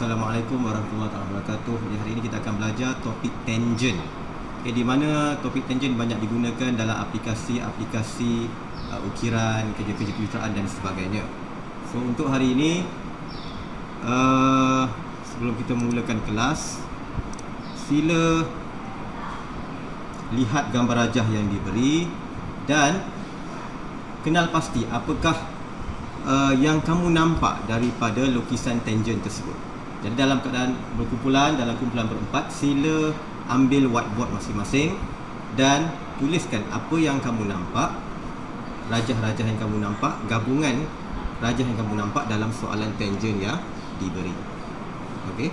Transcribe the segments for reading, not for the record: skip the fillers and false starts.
Assalamualaikum warahmatullahi wabarakatuh. Di hari ini kita akan belajar topik tangent. Di mana topik tangent banyak digunakan dalam aplikasi-aplikasi ukiran, kerja-kerja kejuruteraan dan sebagainya. So untuk hari ini, sebelum kita mulakan kelas, sila lihat gambar rajah yang diberi dan kenal pasti apakah yang kamu nampak daripada lukisan tangent tersebut. Jadi dalam keadaan berkumpulan, dalam kumpulan berempat, sila ambil whiteboard masing-masing dan tuliskan apa yang kamu nampak, rajah-rajah yang kamu nampak, gabungan rajah yang kamu nampak dalam soalan tangent yang diberi. Okey.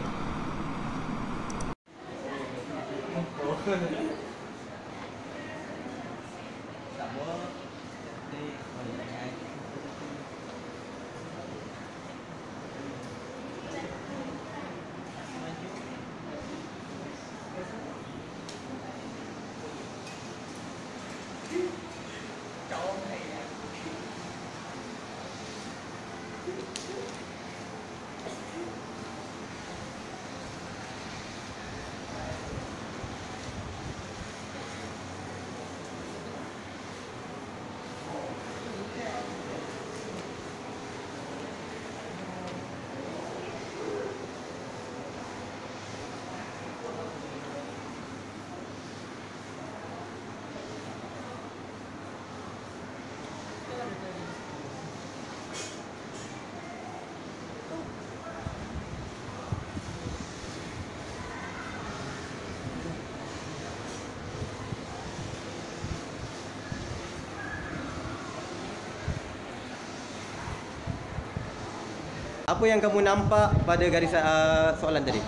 Apa yang kamu nampak pada garisan soalan tadi?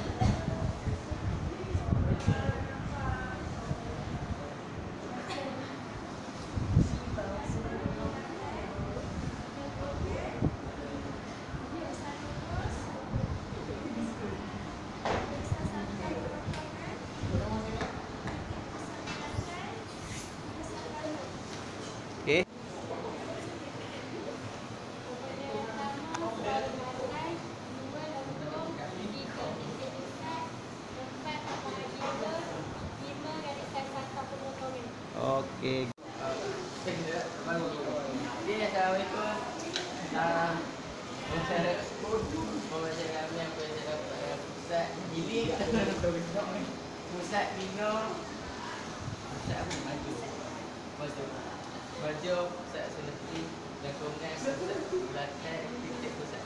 Okey. Okey. Pusat Mino, pusat apa maju, baju pusat selesai, lakongan pusat belakang titik pusat.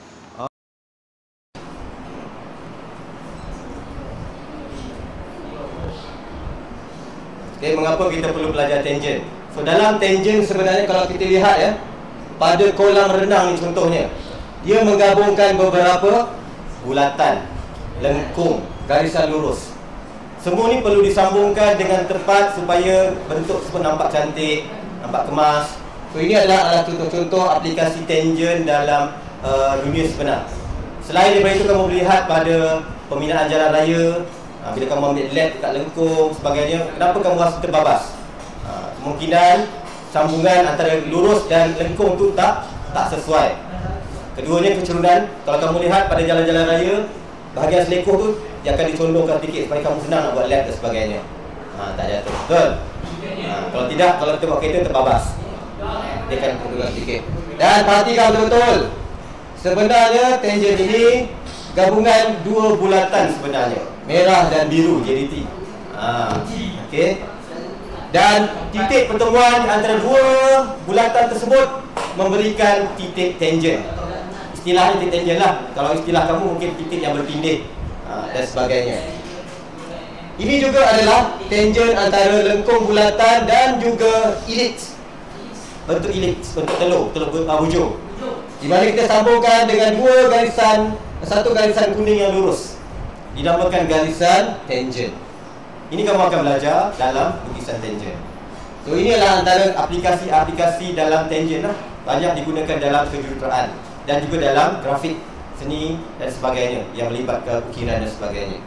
Okay, mengapa kita perlu belajar tangent? So dalam tangent sebenarnya kalau kita lihat ya, pada kolam renang ni contohnya, dia menggabungkan beberapa bulatan, lengkung, garisan lurus. Semua ni perlu disambungkan dengan tepat supaya bentuk tersebut nampak cantik, nampak kemas. So ini adalah contoh-contoh aplikasi tangent dalam dunia sebenar. Selain daripada itu, kamu boleh lihat pada pembinaan jalan raya, bila kamu ambil led dekat lengkung sebagainya, kenapa kamu rasa terbabas? Kemungkinan sambungan antara lurus dan lengkung tu tak sesuai. Keduanya kecerunan. Kalau kamu lihat pada jalan-jalan raya, bahagian selekoh tu dia akan dicondongkan sedikit supaya kamu senang nak buat led dan sebagainya. Tak jatuh. Betul? Kalau tidak, kalau kita buat kereta terbabas, dia akan bergerak sedikit. Dan perhatikan betul-betul, sebenarnya tangent ini gabungan dua bulatan sebenarnya, merah dan biru, JDT. Okey. Dan titik pertemuan antara dua bulatan tersebut memberikan titik tangent. Istilahnya titik tangent lah. Kalau istilah kamu mungkin titik yang bertindih dan sebagainya. Ini juga adalah tangent antara lengkung bulatan dan juga elips. Bentuk elips, bentuk telur bujur. Di mana kita sambungkan dengan dua garisan, satu garisan kuning yang lurus, dinamakan garisan tangent. Ini kamu akan belajar dalam lukisan tangent. So ini adalah antara aplikasi-aplikasi dalam tangent lah. Banyak digunakan dalam kejuruteraan dan juga dalam grafik, seni dan sebagainya yang melibatkan ukiran dan sebagainya.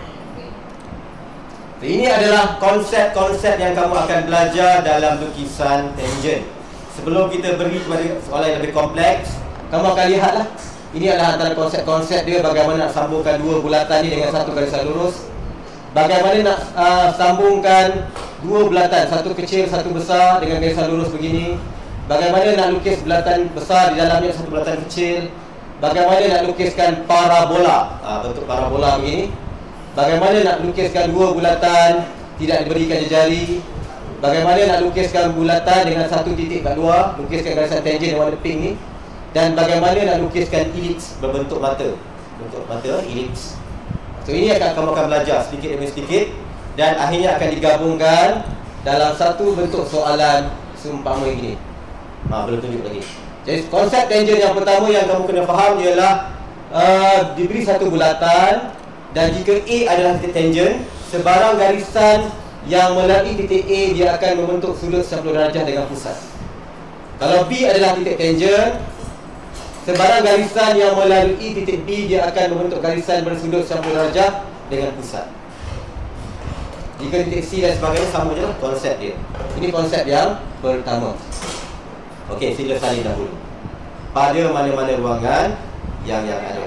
So, ini adalah konsep-konsep yang kamu akan belajar dalam lukisan tangent. Sebelum kita pergi kepada soalan yang lebih kompleks, kamu akan lihatlah Ini adalah antara konsep-konsep dia bagaimana nak sambungkan dua bulatan ni dengan satu garisan lurus. Bagaimana nak sambungkan dua bulatan, satu kecil, satu besar dengan garisan lurus begini. Bagaimana nak lukis bulatan besar di dalamnya satu bulatan kecil. Bagaimana nak lukiskan parabola, bentuk parabola begini. Bagaimana nak lukiskan dua bulatan tidak diberikan jari. Bagaimana nak lukiskan bulatan dengan satu titik kat luar, lukiskan garisan tangent yang warna pink ni. Dan bagaimana nak lukiskan elips berbentuk mata. Bentuk mata, elips. So ini kamu akan belajar sedikit demi sedikit. Dan akhirnya akan digabungkan dalam satu bentuk soalan seumpama ini. Belum tunjuk lagi. Jadi konsep tangent yang pertama yang kamu kena faham ialah diberi satu bulatan. Dan jika A adalah titik tangent, sebarang garisan yang melalui titik A dia akan membentuk sudut 90 darjah dengan pusat. Kalau B adalah titik tangent, sebarang garisan yang melalui titik B dia akan membentuk garisan bersudut 90 darjah dengan pusat. Jika titik C dan sebagainya sama je lah konsep dia. Ini konsep yang pertama. Okey, sila salin dahulu. Pada mana-mana ruangan yang ada.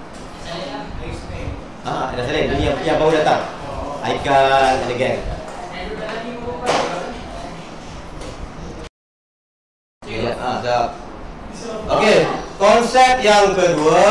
Ada salin. Ini yang baru datang. Haikal ada geng. Dah. Okey, konsep yang kedua,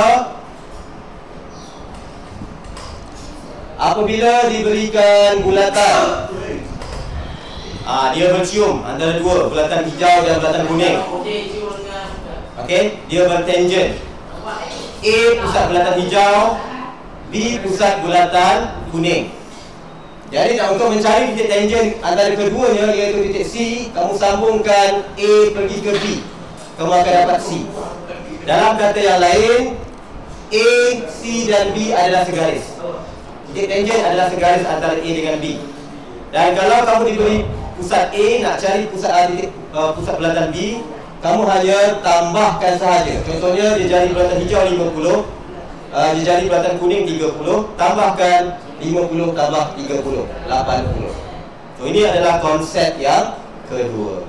apabila diberikan bulatan, dia bercium antara dua, bulatan hijau dan bulatan kuning. Okey, dia bertangent. A pusat bulatan hijau, B pusat bulatan kuning. Jadi untuk mencari titik tangent antara keduanya iaitu titik C, kamu sambungkan A pergi ke B, kamu akan dapat C. Dalam kata yang lain, A, C dan B adalah segaris. Titik tangent adalah segaris antara A dengan B. Dan kalau kamu diberi pusat A, nak cari pusat bulatan B, kamu hanya tambahkan sahaja. Contohnya dia jari bulatan hijau 50, dia jari bulatan kuning 30, tambahkan 50 tambah 30, 80. So ini adalah konsep yang kedua.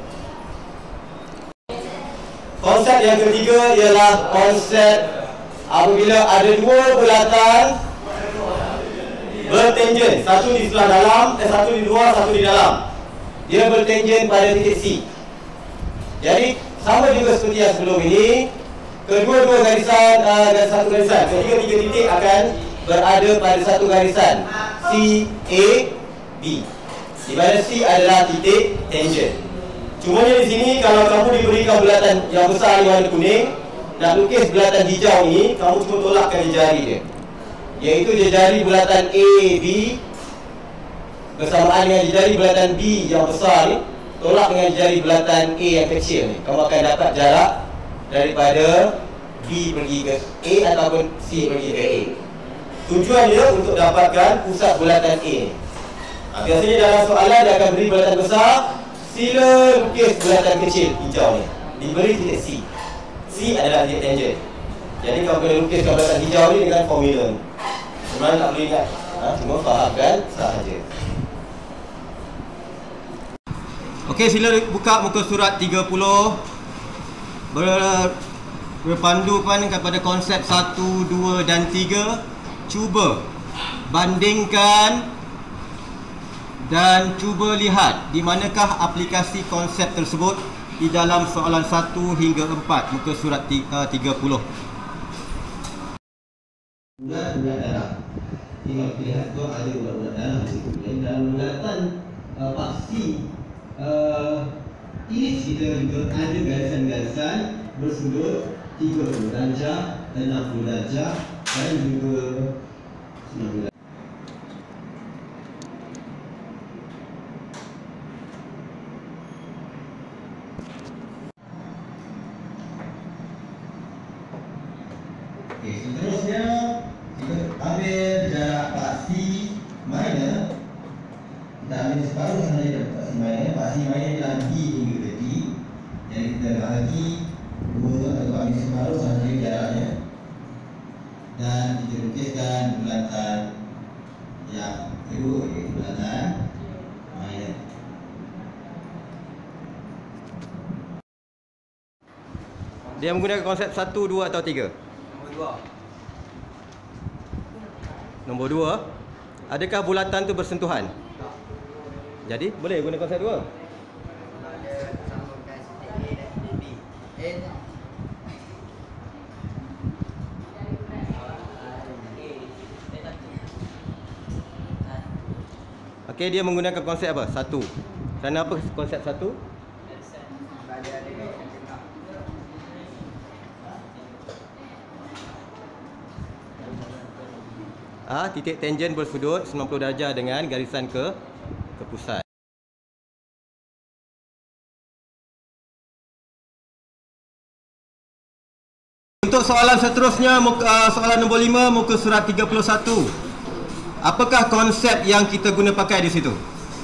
Konsep yang ketiga ialah konsep apabila ada dua bulatan bertangent, satu di sebelah dalam, satu di luar, satu di dalam. Dia bertangent pada titik C. Jadi sama juga seperti yang sebelum ini, kedua-dua garisan dan satu garisan, ketiga-tiga titik akan berada pada satu garisan C, A, B, di mana C adalah titik tangent. Cuma di sini kalau kamu diberikan bulatan yang besar yang warna kuning, nak lukis bulatan hijau ini, kamu cuma tolakkan jari dia, iaitu jari bulatan A, B bersamaan dengan jari bulatan B yang besar ni, tolak dengan jari bulatan A yang kecil ni. Kamu akan dapat jarak daripada B pergi ke A ataupun C pergi ke A. Tujuan dia untuk dapatkan pusat bulatan A. Biasanya dalam soalan dia akan beri bulatan besar, sila lukis bulatan kecil hijau ni, diberi titik C. C adalah titik tangent. Jadi kamu kena lukiskan bulatan hijau ni dengan formula ni. Sebenarnya tak boleh ingat, cuma fahamkan sahaja. Okey, sila buka muka surat 30. Berpandukan kepada konsep 1, 2 dan 3. Cuba bandingkan dan cuba lihat di manakah aplikasi konsep tersebut di dalam soalan 1 hingga 4 muka surat 30. Bulat-bulat dalam. Tinggal lihat tu ada bulat-bulat dalam situ. Dan bulatan paksi iris kita juga ada garisan-garisan bersudut 30 darjah, 60 darjah dan juga 90 darjah. Okey, seterusnya kita ambil jarak paksi minor. Kita ambil separuh sahaja dari paksi minor. Paksi minor ialah B hingga ke D. Jadi kita bahagi 2 atau ambil separuh sahaja jaraknya. Dan kita lukiskan bulatan yang kedua, iaitu bulatan minor. Dia menggunakan konsep 1, 2 atau 3? Nombor 2. Adakah bulatan tu bersentuhan? Jadi boleh guna konsep 2. Okey, dia menggunakan konsep apa? 1. Kerana apa konsep 1? Titik tangen bersudut 90 darjah dengan garisan ke pusat. Untuk soalan seterusnya, soalan nombor 5, muka surat 31. Apakah konsep yang kita guna pakai di situ?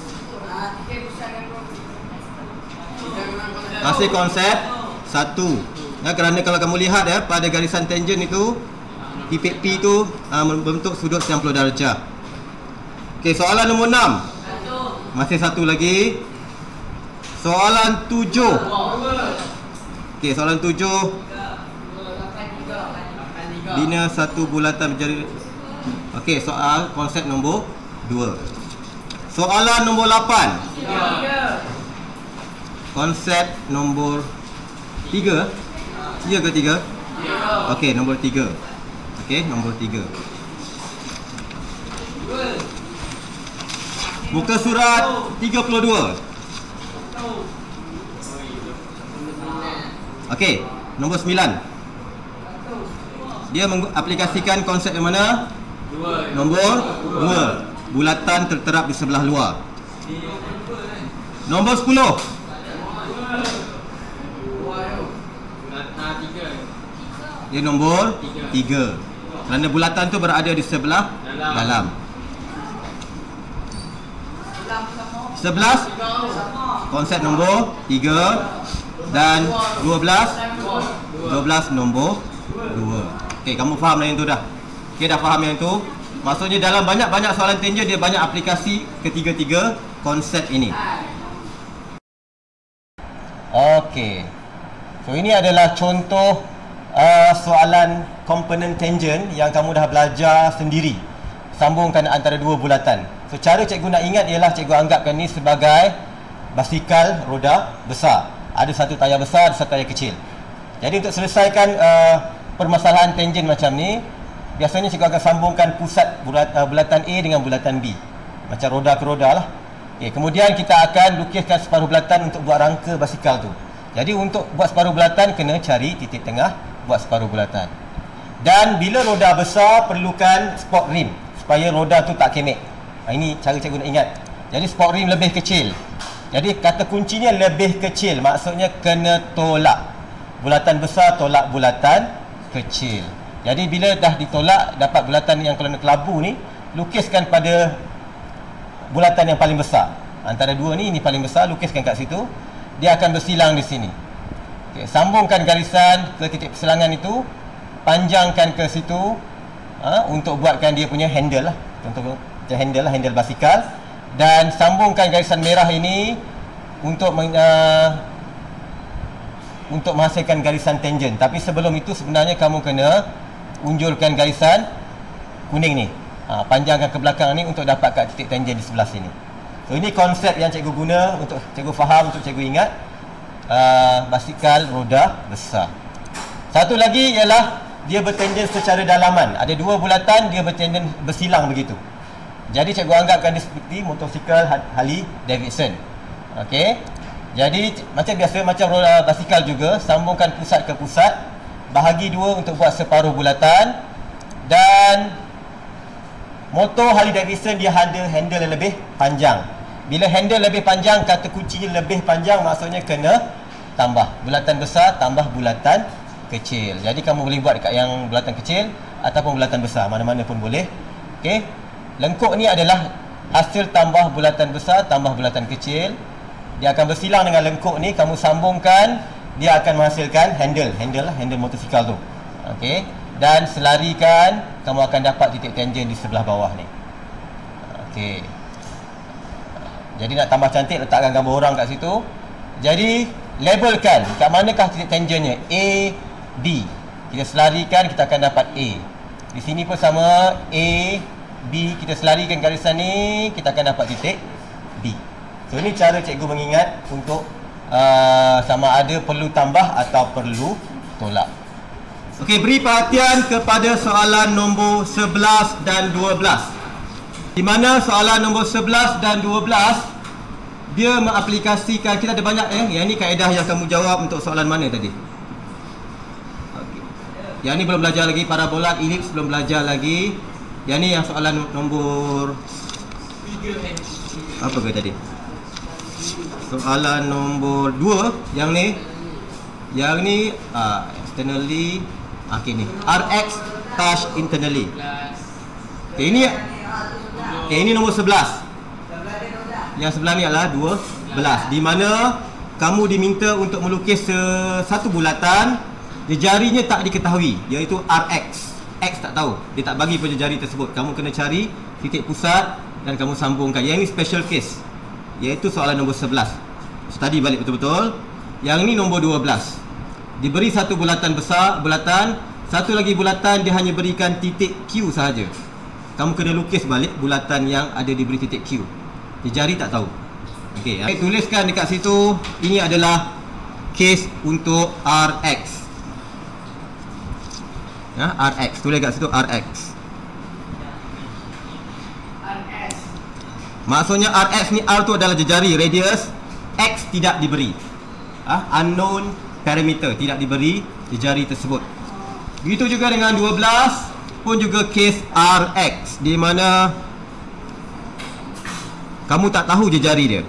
Masih konsep 1. Kerana kalau kamu lihat pada garisan tangen itu, titik P itu membentuk sudut 90 darjah. Okey, soalan nombor 6. Masih 1 lagi. Soalan 7. Okey, soalan 7. Bina satu bulatan menjadi. Okey, soal konsep nombor 2. Soalan nombor 8. Konsep nombor 3. Ya ke 3? Okey, nombor 3. Okey, nombor 3. Muka surat 32. Okey, nombor 9. Dia mengaplikasikan konsep yang mana? Nombor 2. Bulatan terterap di sebelah luar. Nombor 10. Dia nombor 3. Kerana bulatan tu berada di sebelah dalam. 11 konsep nombor 3 dan 12 nombor 2. Okey, kamu faham yang tu dah. Okey, dah faham yang tu. Maksudnya dalam banyak-banyak soalan tangen dia banyak aplikasi ketiga-tiga konsep ini. Okey. So ini adalah contoh soalan komponen tangen yang kamu dah belajar sendiri. Sambungkan antara dua bulatan. So cara cikgu nak ingat ialah cikgu anggapkan ni sebagai basikal roda besar. Ada satu tayar besar, ada satu tayar kecil. Jadi untuk selesaikan permasalahan tangen macam ni, biasanya cikgu akan sambungkan pusat bulatan A dengan bulatan B. Macam roda ke roda lah. Okay, kemudian kita akan lukiskan separuh bulatan untuk buat rangka basikal tu. Jadi untuk buat separuh bulatan kena cari titik tengah, buat separuh bulatan. Dan bila roda besar perlukan sport rim supaya roda tu tak kemek. Ini cara cikgu nak ingat. Jadi sport rim lebih kecil. Jadi kata kuncinya lebih kecil, maksudnya kena tolak. Bulatan besar tolak bulatan kecil. Jadi bila dah ditolak dapat bulatan yang kelabu ni, lukiskan pada bulatan yang paling besar. Antara dua ni, ini paling besar, lukiskan kat situ. Dia akan bersilang di sini. Okay, sambungkan garisan ke titik persilangan itu, panjangkan ke situ untuk buatkan dia punya handle lah. Contoh handle lah, handle basikal. Dan sambungkan garisan merah ini untuk menghasilkan garisan tangen. Tapi sebelum itu sebenarnya kamu kena unjurkan garisan kuning ni. Panjangkan ke belakang ni untuk dapat kat titik tangen di sebelah sini. So ini konsep yang cikgu guna untuk cikgu faham, untuk cikgu ingat. Basikal roda besar. Satu lagi ialah dia bertangen secara dalaman. Ada dua bulatan, dia bertangen bersilang begitu. Jadi cikgu anggapkan dia seperti motosikal Harley Davidson. Okey. Jadi macam biasa, macam roda basikal juga, sambungkan pusat ke pusat, bahagi dua untuk buat separuh bulatan. Dan motor Harley Davidson dia ada handle yang lebih panjang. Bila handle lebih panjang, kata kuncinya lebih panjang, maksudnya kena tambah bulatan besar tambah bulatan kecil. Jadi kamu boleh buat dekat yang bulatan kecil ataupun bulatan besar, mana-mana pun boleh. Okey. Lengkuk ni adalah hasil tambah bulatan besar tambah bulatan kecil. Dia akan bersilang dengan lengkuk ni, kamu sambungkan, dia akan menghasilkan handle lah, handle motosikal tu. Okey. Dan selarikan, kamu akan dapat titik tangen di sebelah bawah ni. Okey. Jadi nak tambah cantik, letakkan gambar orang kat situ. Jadi labelkan kat manakah titik tangennya, A, B. kita selarikan, kita akan dapat A. Di sini pun sama, A, B, kita selarikan garisan ni, kita akan dapat titik B. So ini cara cikgu mengingat untuk sama ada perlu tambah atau perlu tolak. Okey, beri perhatian kepada soalan nombor 11 dan 12. Di mana soalan nombor 11 dan 12 dia mengaplikasikan, kita ada banyak yang ni kaedah yang kamu jawab untuk soalan mana tadi? Okay. Yang ni belum belajar lagi, parabola, elips belum belajar lagi. Yang ni yang soalan nombor apa ke tadi? Soalan nombor 2, yang ni externally. Okey ni Rx touch internally. Okey ini nombor 11. Yang sebelah ni adalah 12, di mana kamu diminta untuk melukis satu bulatan, jarinya tak diketahui, iaitu Rx. X tak tahu, dia tak bagi pada jari tersebut. Kamu kena cari titik pusat dan kamu sambungkan. Yang ini special case, iaitu soalan nombor 11. Study balik betul-betul. Yang ni nombor 12. Diberi satu bulatan besar, satu lagi bulatan dia hanya berikan titik Q sahaja. Kamu kena lukis balik bulatan yang ada diberi titik Q. Jari tak tahu. Okey, tuliskan dekat situ, ini adalah case untuk Rx. Ya, Rx, tulis dekat situ Rx. Maksudnya Rx ni, R tu adalah jari, radius, X tidak diberi. Unknown parameter, tidak diberi jari tersebut. Begitu juga dengan 12 pun juga case Rx, di mana kamu tak tahu jari dia.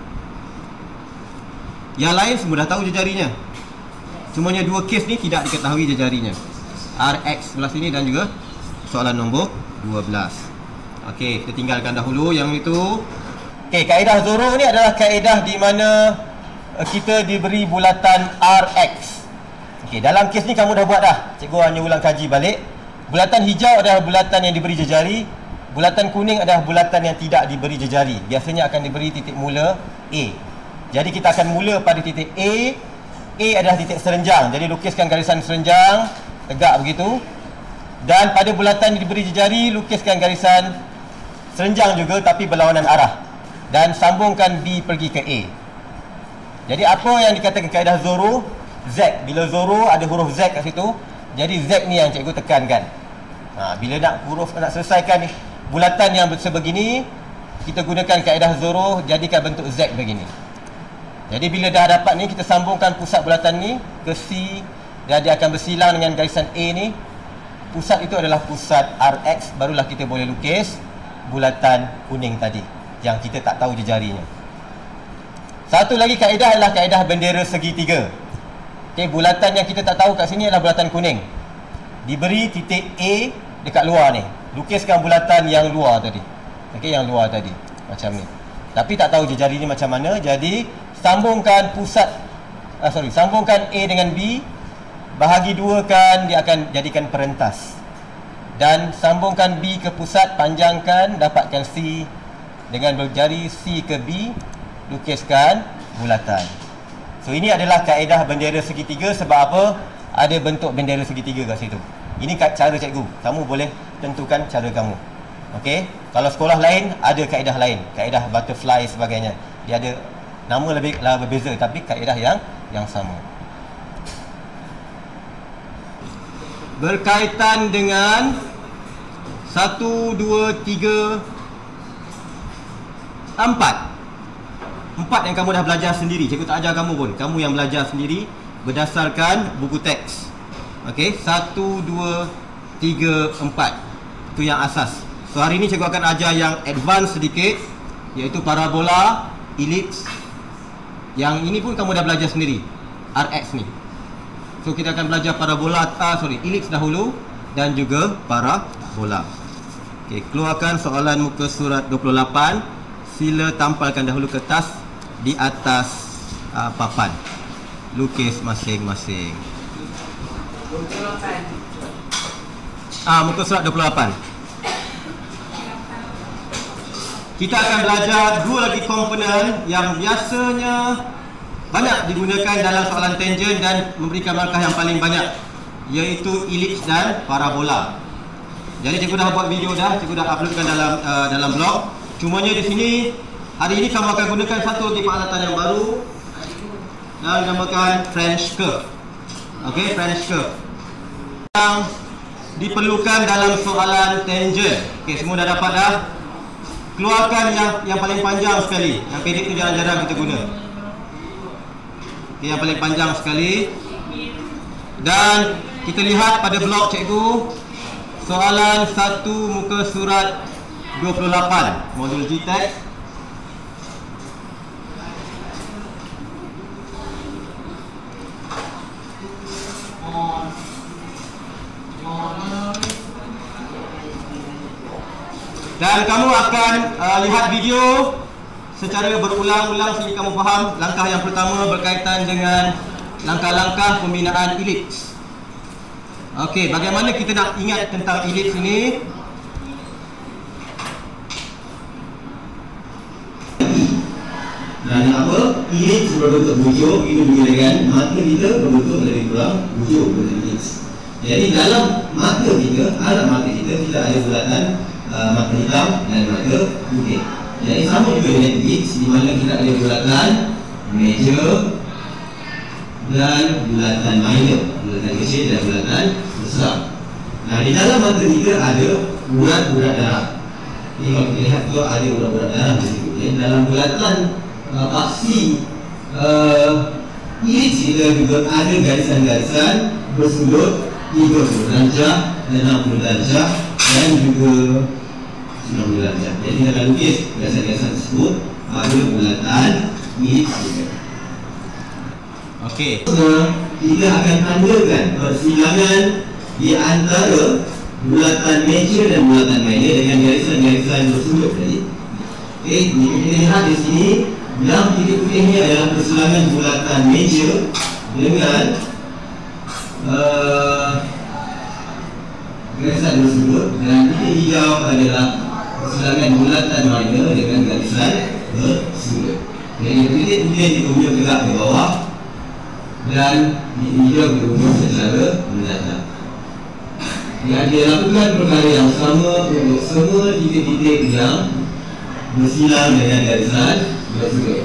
Yang lain semua dah tahu jarinya. Cumanya dua case ni tidak diketahui jarinya. Rx sebelah sini dan juga soalan nombor 12. Okey, kita tinggalkan dahulu yang itu. Okey, kaedah Zoro ni adalah kaedah di mana kita diberi bulatan Rx. Okey, dalam kes ni kamu dah buat dah. Cikgu hanya ulang kaji balik. Bulatan hijau adalah bulatan yang diberi jejari. Bulatan kuning adalah bulatan yang tidak diberi jejari. Biasanya akan diberi titik mula A. Jadi kita akan mula pada titik A. A adalah titik serenjang. Jadi lukiskan garisan serenjang tegak begitu. Dan pada bulatan yang diberi jejari, lukiskan garisan serenjang juga tapi berlawanan arah. Dan sambungkan B pergi ke A. Jadi apa yang dikatakan kaedah Zoro? Z. Bila Zoro ada huruf Z kat situ, jadi Z ni yang cikgu tekankan. Bila nak selesaikan ni, bulatan yang sebegini, kita gunakan kaedah Zoro, jadikan bentuk Z begini. Jadi bila dah dapat ni, kita sambungkan pusat bulatan ni ke C, dan dia akan bersilang dengan garisan A ni. Pusat itu adalah pusat Rx, barulah kita boleh lukis bulatan kuning tadi yang kita tak tahu jejarinya. Satu lagi kaedah adalah kaedah bendera segitiga. Okey, bulatan yang kita tak tahu kat sini adalah bulatan kuning. Diberi titik A dekat luar ni. Lukiskan bulatan yang luar tadi. Okey, yang luar tadi. Macam ni. Tapi tak tahu jejari ni macam mana. Jadi sambungkan sambungkan A dengan B. Bahagi dua kan, dia akan jadikan perentas. Dan sambungkan B ke pusat, panjangkan, dapatkan C. Dengan berjari C ke B, lukiskan bulatan. So ini adalah kaedah bendera segitiga. Sebab apa? Ada bentuk bendera segitiga kat situ. Ini cara cikgu. Kamu boleh tentukan cara kamu. Okey. Kalau sekolah lain ada kaedah lain, kaedah butterfly sebagainya. Dia ada nama lebih berbeza tapi kaedah yang sama. Berkaitan dengan 1, 2, 3, 4. 4 yang kamu dah belajar sendiri. Cikgu tak ajar kamu pun. Kamu yang belajar sendiri berdasarkan buku teks. Okey, 1, 2, 3, 4. Itu yang asas. So hari ni cikgu akan ajar yang advance sedikit, iaitu parabola, elips. Yang ini pun kamu dah belajar sendiri, Rx ni. So kita akan belajar parabola, elips dahulu dan juga parabola. Okey, keluarkan soalan muka surat 28. Sila tampalkan dahulu kertas di atas papan. Lukis masing-masing. Muka surat 28. Kita akan belajar dua lagi komponen yang biasanya banyak digunakan dalam soalan tangent dan memberikan markah yang paling banyak. iaitu elips dan parabola. Jadi cikgu dah buat video dah, cikgu dah uploadkan dalam blog. Cumanya di sini hari ini kamu akan gunakan satu lagi peralatan yang baru yang dinamakan French curve. Okey, French curve yang diperlukan dalam soalan tangent. Okey, semua dah dapat dah? Keluarkan yang paling panjang sekali. Yang pendek tu jarang-jarang kita guna. Okey, yang paling panjang sekali. Dan kita lihat pada blog cikgu soalan 1 muka surat 28 modul GTEC. Dan kamu akan lihat video secara berulang-ulang sehingga kamu faham. Langkah yang pertama berkaitan dengan langkah-langkah pembinaan elips. Okey, bagaimana kita nak ingat tentang elips ini? Dan apa? Elips berbentuk bujur, itu juga dengan mata kita berbentuk lebih kurang bujur berbentuk elips. Jadi dalam mata kita, alat mata kita ada bulatan mata hitam dan mata putih. Jadi sama juga dengan elips, di mana kita ada bulatan major dan bulatan minor, bulatan kecil dan bulatan besar. Nah, di dalam mata kita ada urat-urat darah. Ini kalau kita lihat tu ada urat-urat darah di situ. Jadi dalam bulatan paksi elips kita juga ada garisan-garisan bersudut 30 darjah, 60 darjah dan juga 90 darjah. Jadi dalam lukis garisan-garisan tersebut ada bulatan elips juga. Okey, kita akan tandakan persilangan di antara bulatan major dan bulatan minor dengan garisan-garisan bersudut tadi. Okey, kita lihat di sini yang titik putihnya adalah persilangan bulatan major dengan garisan bersudut, dan titik hijau adalah persilangan bulatan minor dengan garisan bersudut. Jadi titik putih ditunjuk tegak ke bawah dan titik hijau ditunjuk secara mendatar. Yang dilakukan perkara yang sama untuk semua titik-titik yang bersilang dengan garisan bersudut.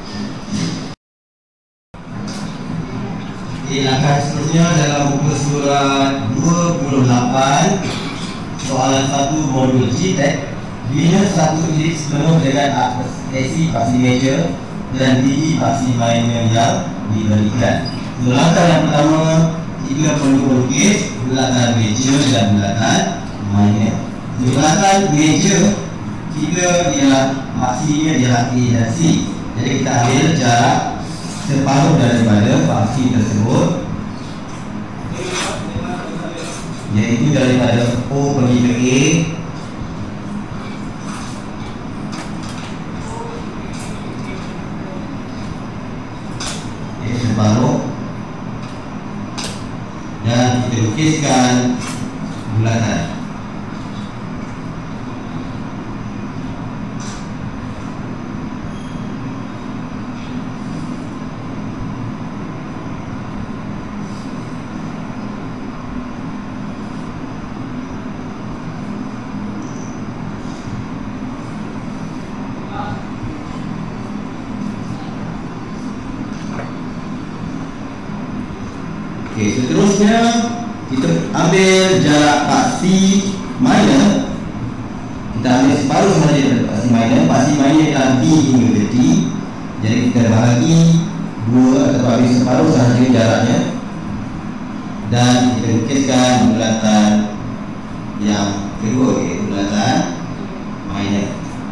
Langkah seterusnya dalam muka surat 28 soalan 1 modul GTEC. Bina satu elips penuh dengan aksi paksi major dan DE paksi minor yang diberikan. So, langkah yang pertama, kita perlu melukis bulatan major dan bulatan minor. Bulatan major kita ialah paksinya ialah A dan C. Jadi kita ambil jarak separuh daripada paksi tersebut, iaitu daripada O pergi ke A separuh, dan kita lukiskan bulatan. Okey, seterusnya kita ambil jarak paksi minor. Kita ambil separuh sahaja daripada paksi minor. Paksi minor ialah B hingga ke D. Jadi kita bahagi 2 atau ambil separuh sahaja jaraknya, dan kita lukiskan bulatan yang kedua, iaitu bulatan minor.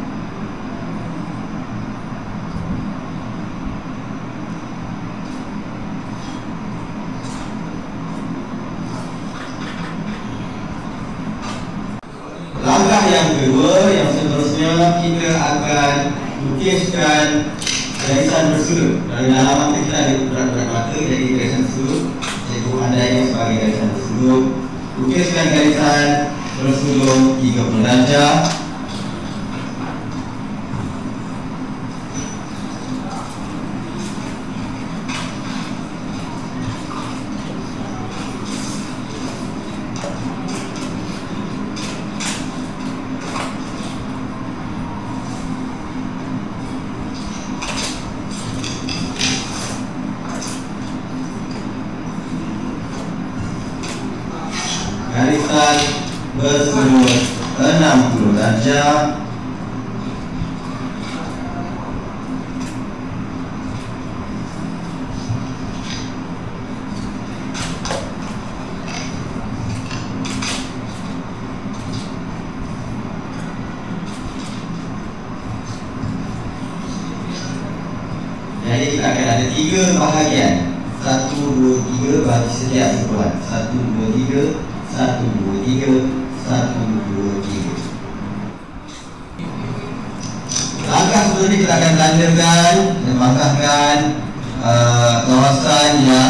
Langkah yang kedua, yang seterusnya, kita akan lukiskan garisan bersudut. Dari dalam mata kita ada urat-urat mata, jadi garisan bersudut, iaitu andainya sebagai garisan bersudut. Lukiskan garisan bersudut 30 darjah. garisan bersudut 60 darjah. Jadi kita akan ada 3 bahagian. 1, 2, 3 bagi setiap kumpulan. 1, 2, 3, 1, 2, 3, 1, 2, 3. Langkah sebelum ini kita akan tandakan dan markahkan kawasan yang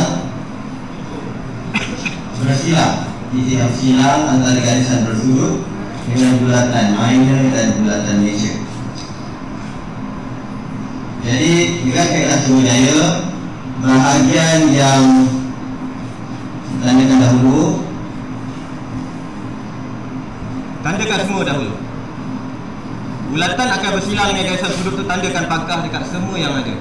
bersilang. Titik yang bersilang antara garisan bersudut dengan bulatan minor dan bulatan major. Jadi dengan kaedah Cubajaya, bahagian yang tandakan dahulu, tandakan semua dahulu. Bulatan akan bersilang dengan garisan sudut tu, tandakan pangkah dekat semua yang ada.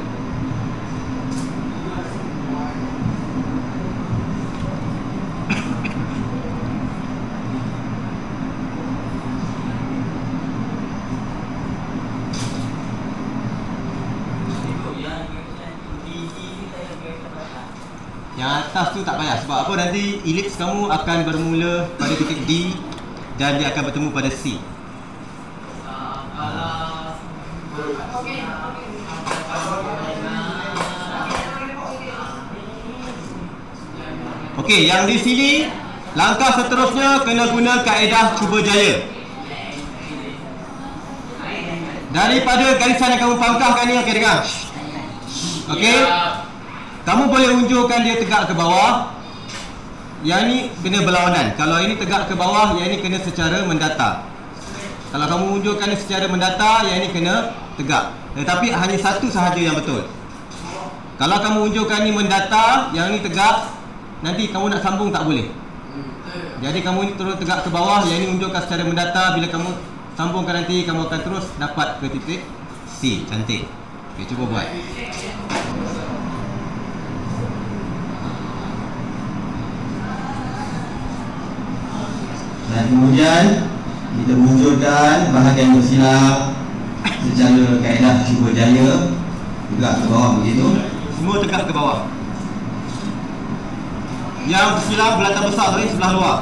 Yang atas tu tak payah, sebab apa, nanti elips kamu akan bermula pada titik D dan dia akan bertemu pada C. Okey, yang di sini langkah seterusnya kena guna kaedah Cubajaya. Daripada garisan yang kamu pangkahkan ni, okey dengar. Okey. Kamu boleh unjurkan dia tegak ke bawah. Yang ni kena berlawanan. Kalau ini tegak ke bawah, yang ini kena secara mendatar. Kalau kamu unjurkan dia secara mendatar, yang ini kena tegak. Tetapi hanya satu sahaja yang betul. Kalau kamu unjurkan ni mendatar, yang ni tegak, nanti kamu nak sambung tak boleh. Jadi kamu ni terus tegak ke bawah, yang ni unjurkan secara mendatar. Bila kamu sambungkan nanti, kamu akan terus dapat ke titik C. Cantik. Okay, cuba buat. Dan kemudian kita munculkan bahagian bersilang secara kaedah Cubajaya, tegak ke bawah begitu. Semua tegak ke bawah. Yang bersilang bulatan besar tu sebelah luar.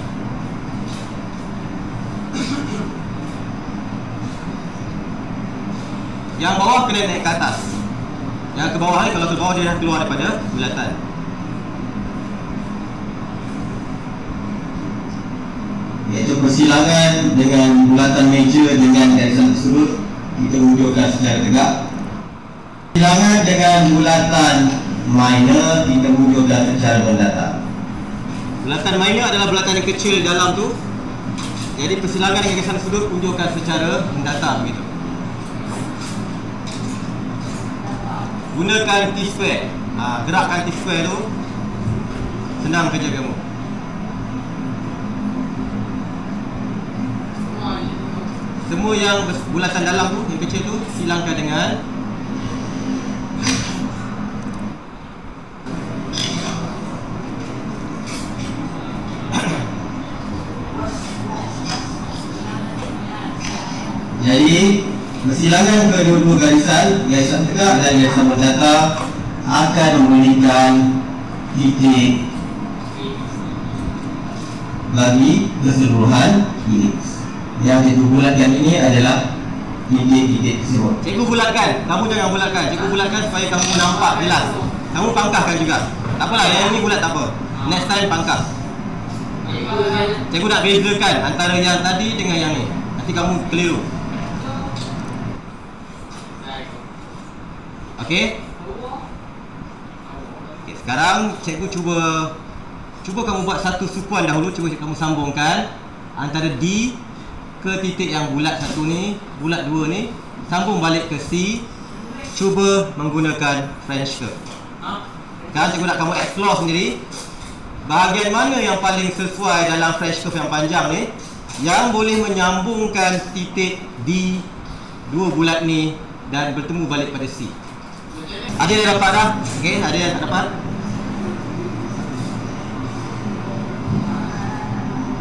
Yang bawah kena naik ke atas. Yang ke bawah ni, kalau ke bawah dia dah keluar daripada bulatan. Iaitu persilangan dengan bulatan major dengan garisan sudut kita wujudkan secara tegak. Persilangan dengan bulatan minor kita wujudkan secara mendatar. Bulatan minor adalah bulatan yang kecil dalam tu. Jadi persilangan dengan garisan sudut wujudkan secara mendatar begitu. Gunakan T-square. Gerakkan T-square tu, senang kerja kamu. Semua yang bulatan dalam tu, yang kecil tu, silangkan dengan jadi persilangan kedua-dua garisan tegak dan garisan mendatar akan memberikan titik bagi keseluruhan elips. Yang cikgu bulatkan ini adalah titik-titik tersebut. Cikgu bulatkan, kamu jangan bulatkan. Cikgu bulatkan supaya kamu nampak jelas. Kamu pangkahkan juga. Tak apalah, yang ini bulat tak apa. Next time pangkah. Cikgu nak bezakan antara yang tadi dengan yang ni. Nanti kamu keliru. Okey? Okey, sekarang cikgu cuba kamu buat satu sukuan dahulu. Cuba kamu sambungkan antara D ke titik yang bulat satu ni, bulat dua ni, sambung balik ke C. Cuba menggunakan French curve. Sekarang cikgu nak kamu explore sendiri. Bahagian mana yang paling sesuai dalam French curve yang panjang ni, yang boleh menyambungkan titik D dua bulat ni dan bertemu balik pada C. Ada yang dapat dah? Okey, ada yang tak dapat?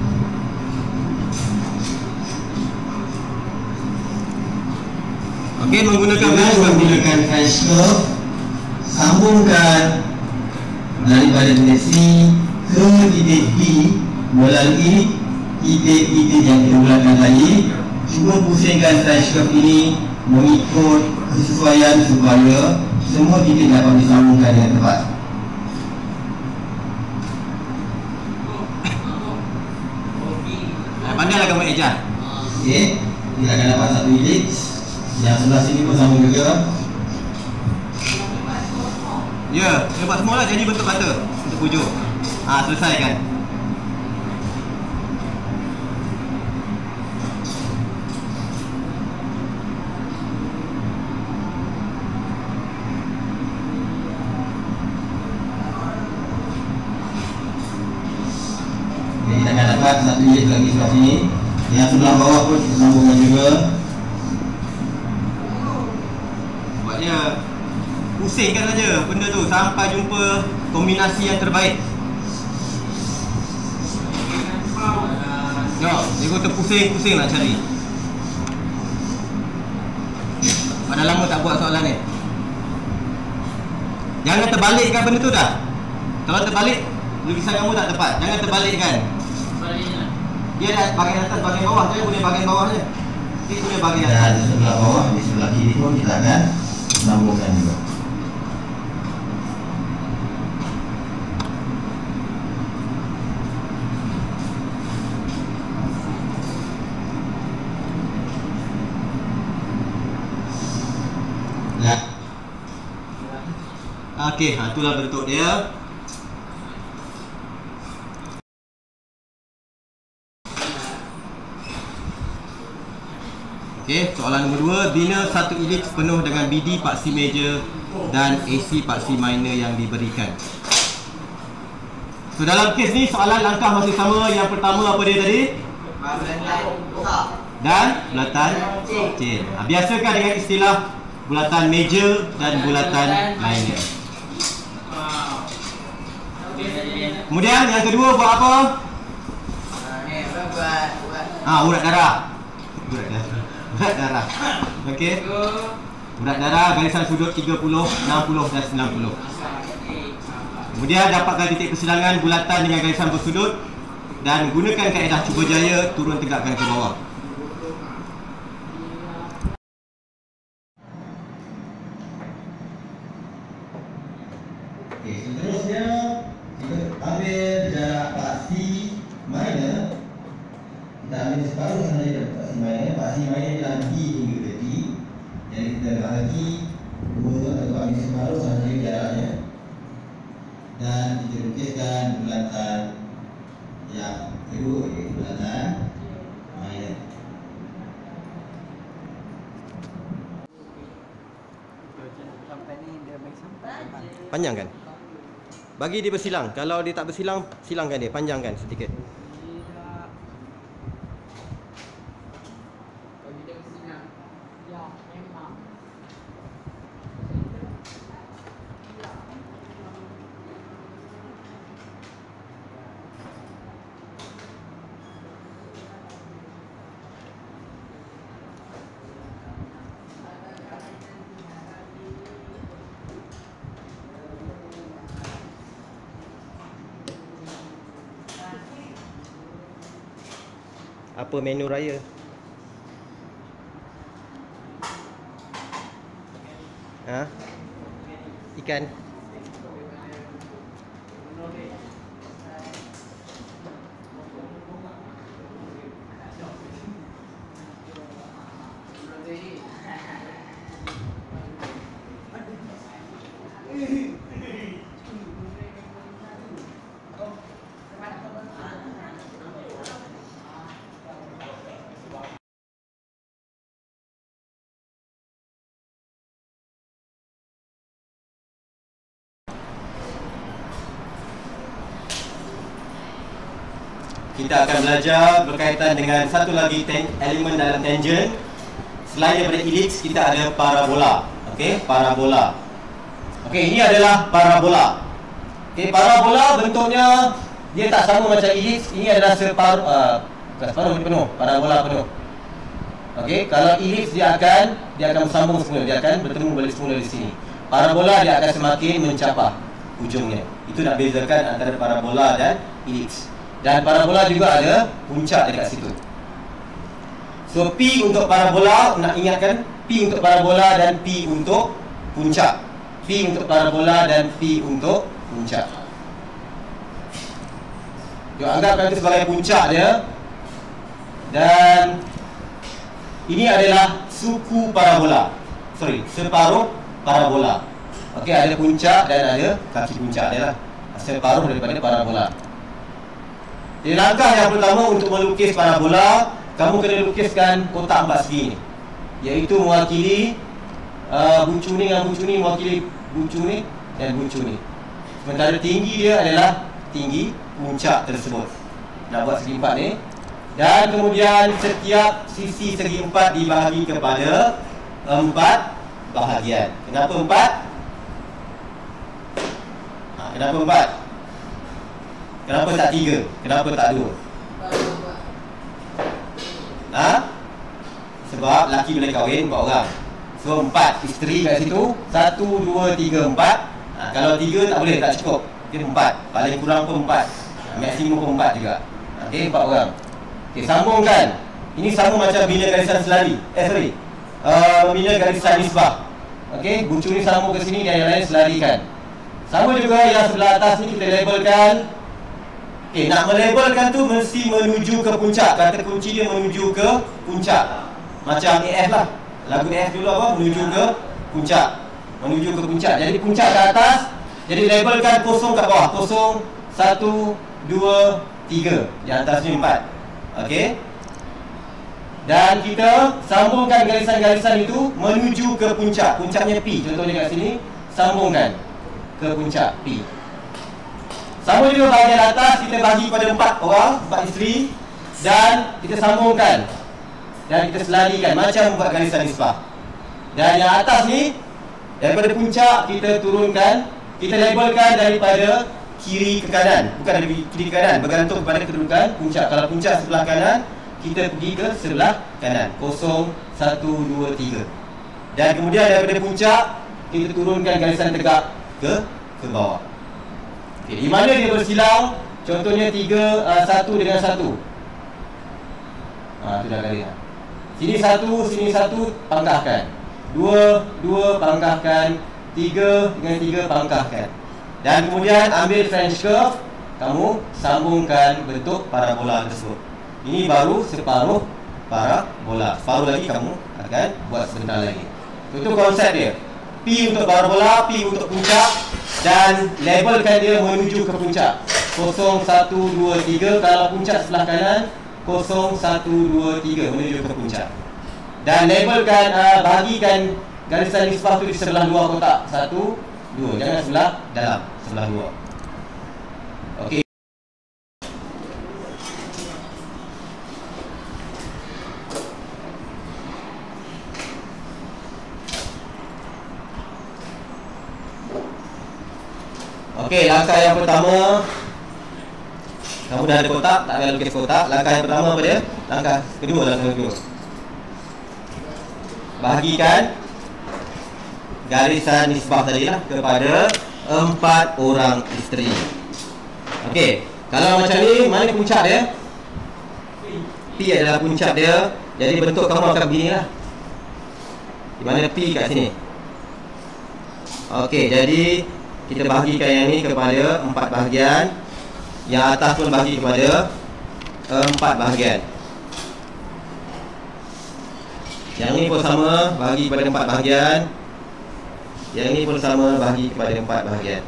branch curve, sambungkan daripada titik C ke titik B melalui titik-titik yang kita bulatkan tadi. Cuba pusingkan branch curve ini mengikut kesesuaian supaya semua titik dapat disambungkan dengan tepat. Pandailah gambar eja. Okey, kita akan dapat satu helix. Yang sebelah sini pun sambung juga. Ya, kita buat semua lah jadi bentuk kata untuk hujung. Selesaikan. Okay, kita akan dapat satu helix lagi sebelah sini. Yang sebelah bawah pun kita sambungkan juga. Buatnya pusingkan saja benda tu sampai jumpa kombinasi yang terbaik. Dia kata pusing-pusing nak cari. Pada lama tak buat soalan ni. Jangan terbalikkan benda tu dah. Kalau terbalik, lukisan kamu tak tepat. Jangan terbalikkan. Dia dah bahagian atas, bahagian bawah. Jangan guna bahagian bawah je. Dia guna bahagian atas. Dan di sebelah bawah, di sebelah kiri pun kita akan sambungkan juga. Okey, itulah bentuk dia. Okey, soalan nombor 2, bina satu helix penuh dengan BD part C major dan AC part C minor yang diberikan. So dalam kes ni soalan langkah masih sama. Yang pertama apa dia tadi? Dan bulatan chain. Biasakan dengan istilah bulatan major dan bulatan minor. Kemudian yang kedua buat apa? Urat darah. Urat darah. Okey. Urat darah garisan sudut 30, 60 dan 90. Kemudian dapatkan titik persilangan bulatan dengan garisan bersudut dan gunakan kaedah cuba jaya turun tegakkan ke bawah. Okey, seterusnya kita ambil jarak paksi minor. Kita ambil separuh sahaja dari paksi minor. Paksi minor ialah D hingga ke D. Jadi kita bahagi 2 atau ambil separuh sahaja jaraknya. Dan kita lukiskan bulatan yang kedua, iaitu bulatan minor. Panjang kan? Bagi dia bersilang. Kalau dia tak bersilang, silangkan dia, panjangkan sedikit. Apa menu raya? Ikan. Kita akan belajar berkaitan dengan satu lagi elemen dalam tangent. Selain daripada helix, kita ada parabola. Okey, parabola. Okey, ini adalah parabola. Okey, parabola bentuknya dia tak sama macam helix. Ini adalah separuh penuh, parabola penuh. Okey, kalau elips dia akan bersambung semula, dia akan bertemu balik semula di sini. Parabola dia akan semakin mencapah ujungnya. Itu nak bezakan antara parabola dan elips. Dan parabola juga ada puncak dekat situ. So P untuk parabola, nak ingatkan P untuk parabola dan P untuk puncak. P untuk parabola dan P untuk puncak. Jom anggapkan itu sebagai puncak dia. Dan ini adalah suku parabola. Separuh parabola. Okey, ada puncak dan ada kaki puncak dia lah. Separuh daripada parabola. Jadi langkah yang pertama untuk melukis parabola, kamu kena lukiskan kotak 4 segi ni. Iaitu mewakili bucu ni dengan bucu ni, mewakili bucu ni dan bucu ni. Sementara tinggi dia adalah tinggi puncak tersebut. Nak buat segi 4 ni. Dan kemudian setiap sisi segi 4 dibahagi kepada 4 bahagian. Kenapa 4? Kenapa 4? Kenapa tak 3? Kenapa tak 2? Sebab laki boleh kahwin 4 orang. So 4 isteri kat situ. 1, 2, 3, 4. Kalau 3 tak boleh, tak cukup. Dia 4. Paling kurang pun 4. Maksimum pun 4 juga. Okey, 4 orang. Okey, sambungkan. Ini sama macam bina garisan selari. Bina garisan nisbah. Okey, bucu ni sambung ke sini dan yang lain selarikan. Sama juga yang sebelah atas ni kita labelkan. Okey, nak melabelkan tu mesti menuju ke puncak. Kata kunci dia menuju ke puncak. Macam AF lah. Lagu AF dulu apa? Menuju ke puncak. Menuju ke puncak. Jadi puncak ke atas. Jadi labelkan kosong kat bawah. 0, 1, 2, 3. Di atas ni 4. Okey. Dan kita sambungkan garisan-garisan itu menuju ke puncak. Puncaknya P. Contohnya kat sini. Sambungkan ke puncak P. Sama juga bahagian atas kita bagi pada 4 orang, 4 isteri. Dan kita sambungkan. Dan kita selarikan macam buat garisan nisbah. Dan yang atas ni, daripada puncak kita turunkan. Kita labelkan daripada kiri ke kanan. Bukan dari kiri ke kanan, bergantung kepada kedudukan puncak. Kalau puncak sebelah kanan, kita pergi ke sebelah kanan. 0, 1, 2, 3. Dan kemudian daripada puncak kita turunkan garisan tegak ke bawah. Okay, di mana dia bersilang? Contohnya 3, 1 dengan 1. Itu dah kali. Sini 1, sini 1, pangkahkan. 2, 2, pangkahkan. 3 dengan 3, pangkahkan. Dan kemudian ambil French curve, kamu sambungkan bentuk parabola tersebut. Ini baru separuh parabola. Separuh lagi kamu akan buat sebentar lagi. Itu konsep dia. P untuk parabola, P untuk puncak. Dan labelkan dia menuju ke puncak. 0, 1, 2, 3. Kalau puncak sebelah kanan, 0, 1, 2, 3 menuju ke puncak. Dan labelkan, bahagikan garisan nisbah tu di sebelah luar kotak. 1, 2. Jangan sebelah dalam, sebelah luar. Okey. Okey, langkah yang pertama, kamu dah ada kotak, tak payah lukis kotak. Langkah yang pertama apa dia? Langkah kedua. Bahagikan garisan nisbah tadi lah kepada 4 orang isteri. Okey, kalau macam ni, mana puncak dia? P adalah puncak dia. Jadi bentuk kamu akan begini lah. Di mana P kat sini. Okey, jadi kita bahagikan yang ni kepada 4 bahagian. Yang atas pun bagi kepada 4 bahagian. Yang ni pun sama, bagi kepada 4 bahagian. Yang ni pun sama, bagi kepada 4 bahagian.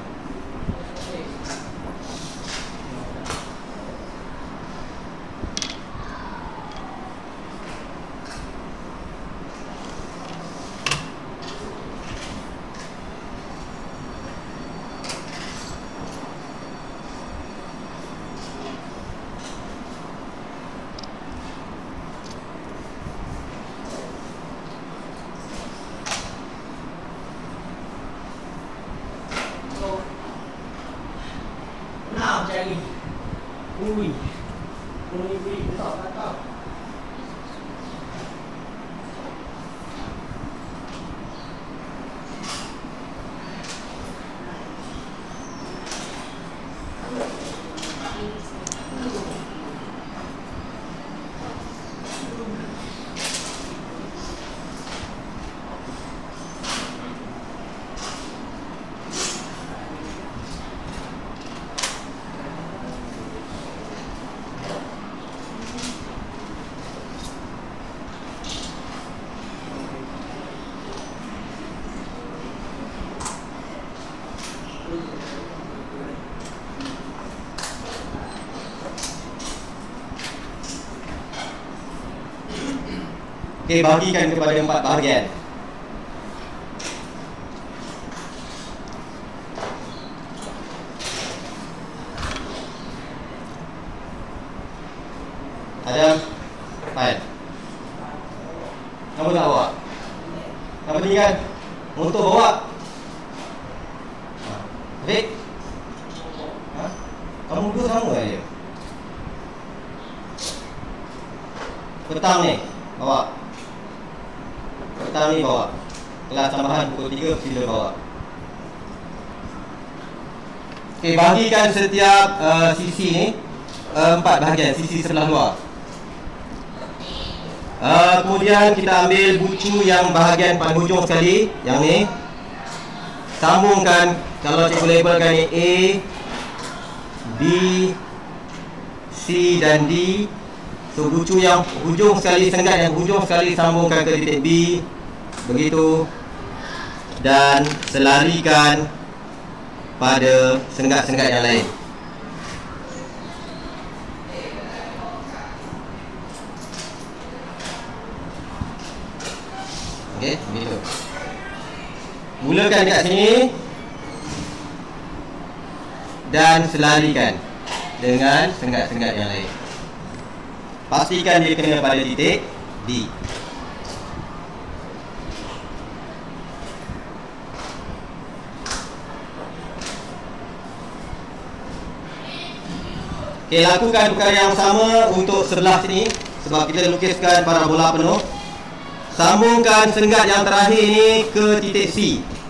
Okey, bagikan kepada 4 bahagian. Adam, Fail. Kamu tak bawa? Kamu tinggal? Motor bawa? Adik? Ha? Kamu dua sama kan dia? Petang ni, bawa. Petang ni bawa. Kelas tambahan pukul 3, sila bawa. Okey, bagikan setiap sisi ni 4 bahagian, sisi sebelah luar. Kemudian kita ambil bucu yang bahagian paling hujung sekali, yang ni. Sambungkan, kalau cikgu labelkan ni A, B, C dan D. So bucu yang hujung sekali, senggat yang hujung sekali sambungkan ke titik B. Begitu. Dan selarikan pada senggat-senggat yang lain. Okey, begitu. Mulakan dekat sini dan selarikan dengan senggat-senggat yang lain. Pastikan dia kena pada titik D. Okey, lakukan perkara yang sama untuk sebelah sini. Sebab kita lukiskan parabola penuh. Sambungkan senggat yang terakhir ni ke titik C.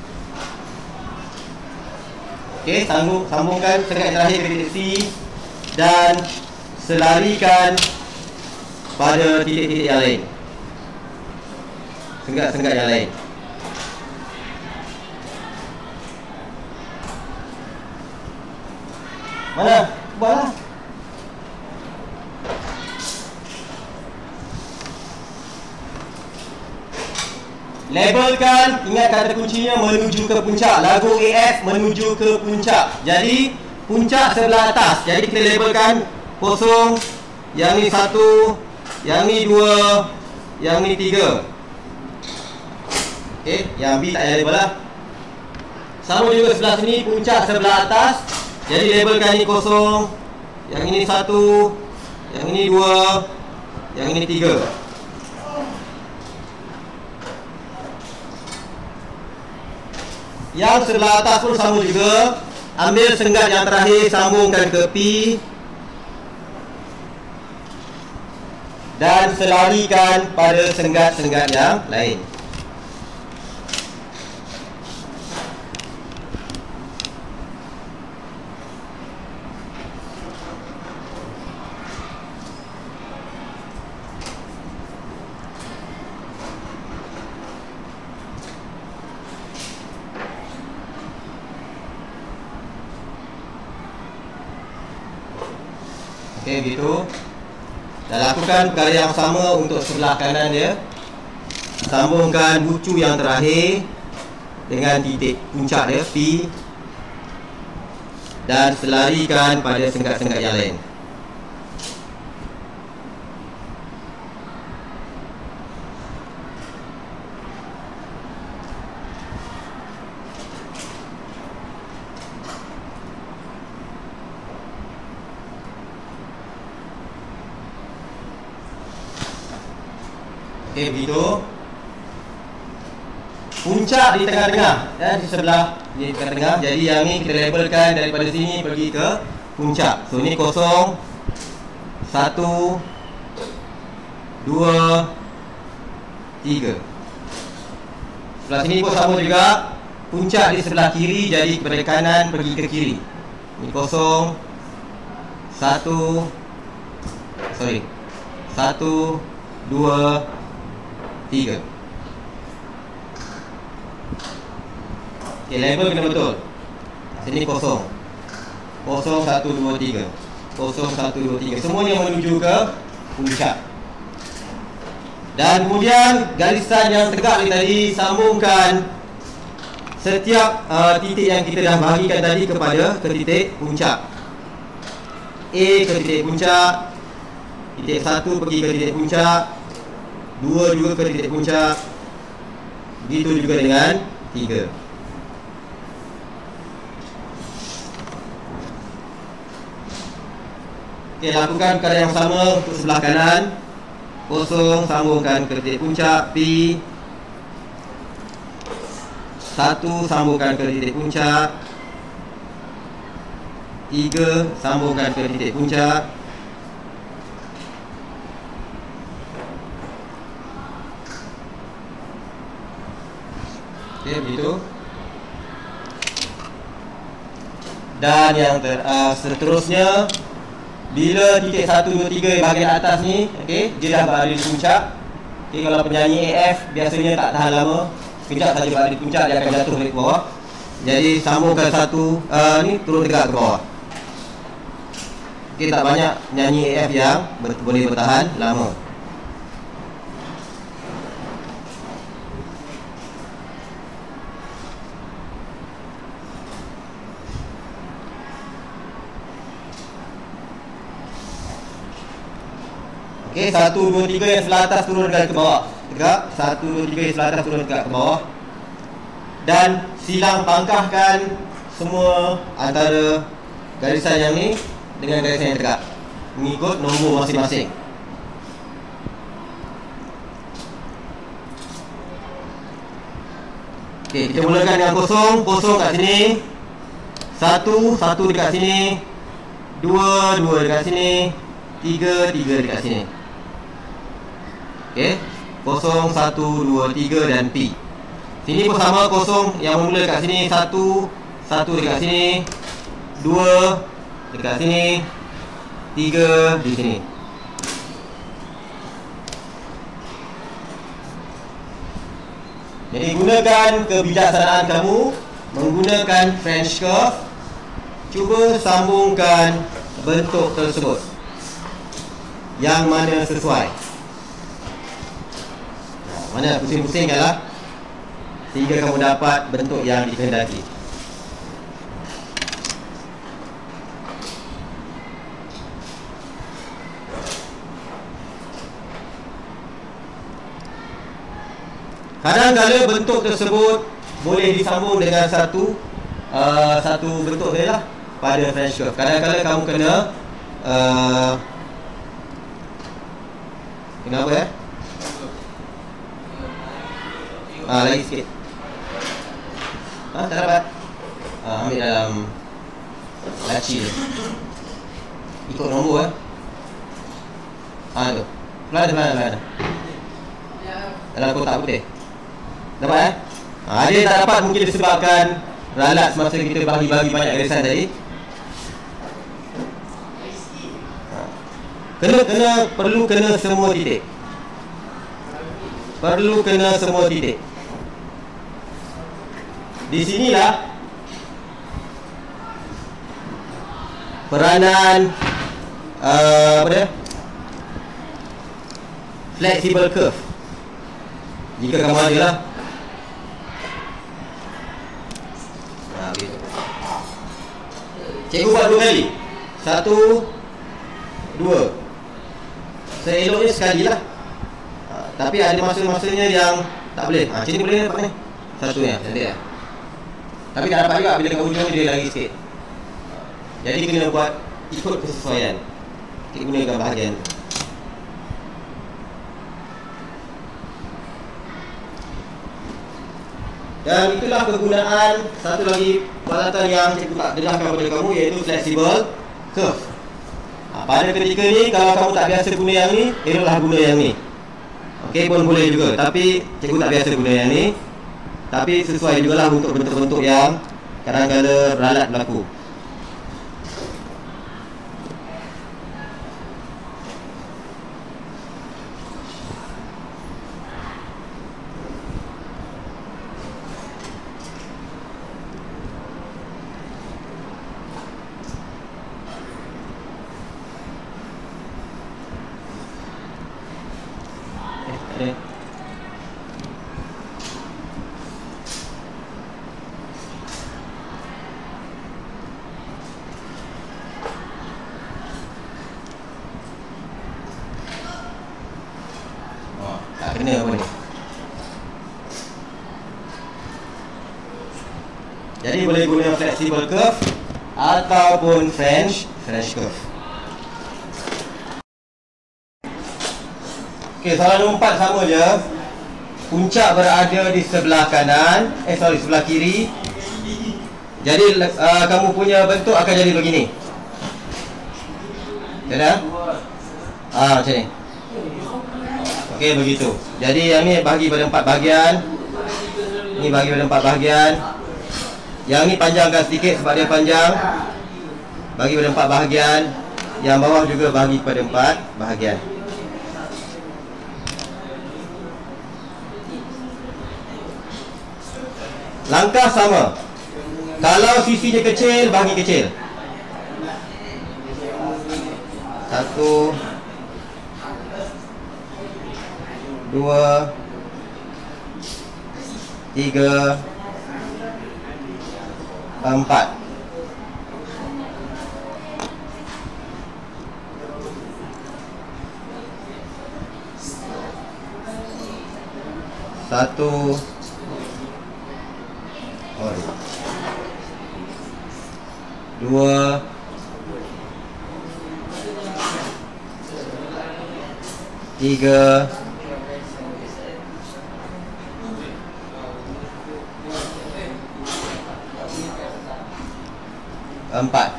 Okey, sambungkan senggat yang terakhir ke titik C dan selarikan pada titik-titik yang lain. Senggat-senggat yang lain. Mana? Buatlah. Labelkan, ingat kata kuncinya menuju ke puncak. Lagu AF menuju ke puncak. Jadi puncak sebelah atas. Jadi kita labelkan kosong. Yang ni 1, yang ni 2, yang ni 3. Okey, yang B tak payah label lah. Sama juga sebelah sini, puncak sebelah atas. Jadi labelkan ni kosong. Yang ini 1, yang ini 2, yang ini 3. Yang sebelah atas pun sama juga. Ambil senggat yang terakhir, sambungkan ke P dan selarikan pada senggat-senggat yang lain. Okey, gitu. Dan lakukan perkara yang sama untuk sebelah kanan dia. Sambungkan bucu yang terakhir dengan titik puncak dia P dan selarikan pada senggat-senggat yang lain. Okey, begitu. Puncak di tengah-tengah, ya, di sebelah di tengah-tengah. Jadi yang ni kita labelkan daripada sini pergi ke puncak. So ni 0, 1, 2, 3. Sebelah sini pun sama juga. Puncak di sebelah kiri, jadi kepada kanan pergi ke kiri. Ni 0, 1, 2, 3. Okey, label kena betul. Sini 0, 0, 1, 2, 3. 0, 1, 2, 3. Semuanya menuju ke puncak. Dan kemudian garisan yang tegak ni tadi sambungkan setiap titik yang kita dah bahagikan tadi kepada ke titik puncak. A ke titik puncak, titik 1 pergi ke titik puncak, 2 juga ke titik puncak. Begitu juga dengan 3. Okey, lakukan perkara yang sama untuk sebelah kanan. 0 sambungkan ke titik puncak P. 1 sambungkan ke titik puncak. 3 sambungkan ke titik puncak. Okey, begitu. Dan yang seterusnya, bila titik 1, 2, 3 bahagian atas ni, okey, dia dah berada di puncak. Okey, kalau penyanyi AF biasanya tak tahan lama, sekejap saja berada di puncak, dia akan jatuh balik ke bawah. Jadi sambungkan satu ni turun tegak ke bawah. Okey, tak banyak nyanyi AF yang boleh bertahan lama. Okey, 1, 2, 3 yang sebelah atas turun ke bawah. Tegak. 1, 2, 3 yang sebelah atas turun tegak ke bawah. Dan silang pangkahkan semua antara garisan yang ni dengan garisan yang tegak, mengikut nombor masing-masing. Okey, kita mulakan dengan 0. 0 kat sini. 1, 1 dekat sini. 2, 2 dekat sini. 3, 3 dekat sini. Okey, 0, 1, 2, 3 dan P. Sini pun sama, 0 yang bermula dekat sini. 1, 1 dekat sini. 2 dekat sini. 3 di sini. Jadi gunakan kebijaksanaan kamu menggunakan French curve. Cuba sambungkan bentuk tersebut yang mana sesuai. Mana pusing-pusingkanlah sehingga kamu dapat bentuk yang dikehendaki. Kadang-kadang bentuk tersebut boleh disambung dengan satu bentuk saja lah pada French curve. Kadang-kadang kamu kena apa ya? Lagi sikit. Tak dapat. Ambil dalam laci tu. Ikut nombor tu. Pelan. Dalam kotak putih. Dapat ada tak dapat mungkin disebabkan ralat semasa kita bagi-bagi banyak garisan tadi. Perlu kena semua titik. Perlu kena semua titik. Di sinilah peranan apa dia? Flexible curve. Jika kamu ada lah. Begitu. Cikgu buat 2 kali. 1, 2. Seeloknya sekali lah. Tapi ada masa-masanya yang tak boleh. Macam ni boleh dapat ni. Satunya, cantik lah. Tapi tak dapat juga bila kat ujung dia lagi sikit. Jadi kena buat ikut kesesuaian. Kita gunakan bahagian tu. Dan itulah kegunaan satu lagi peralatan yang cikgu tak dedahkan kepada kamu, iaitu flexible curve. Pada ketika ni kalau kamu tak biasa guna yang ni, eloklah guna yang ni. Okey, pun boleh juga, tapi cikgu tak biasa guna yang ni. Tapi sesuai jugalah untuk bentuk-bentuk yang kadang-kadang ralat berlaku. kena apa ni. Jadi boleh guna flexible curve ataupun French curve. Okey, soalan nombor 4 sama je. Puncak berada di sebelah kanan, sebelah kiri. Jadi kamu punya bentuk akan jadi begini. Ada? Macam ni. Okey, begitu. Jadi yang ni bahagi pada 4 bahagian. Ni bahagi pada 4 bahagian. Yang ni panjangkan sedikit sebab dia panjang. Bagi pada 4 bahagian. Yang bawah juga bahagi pada 4 bahagian. Langkah sama. Kalau sisinya kecil, bahagi kecil. 1 2 3 4. Satu, dua, tiga, empat.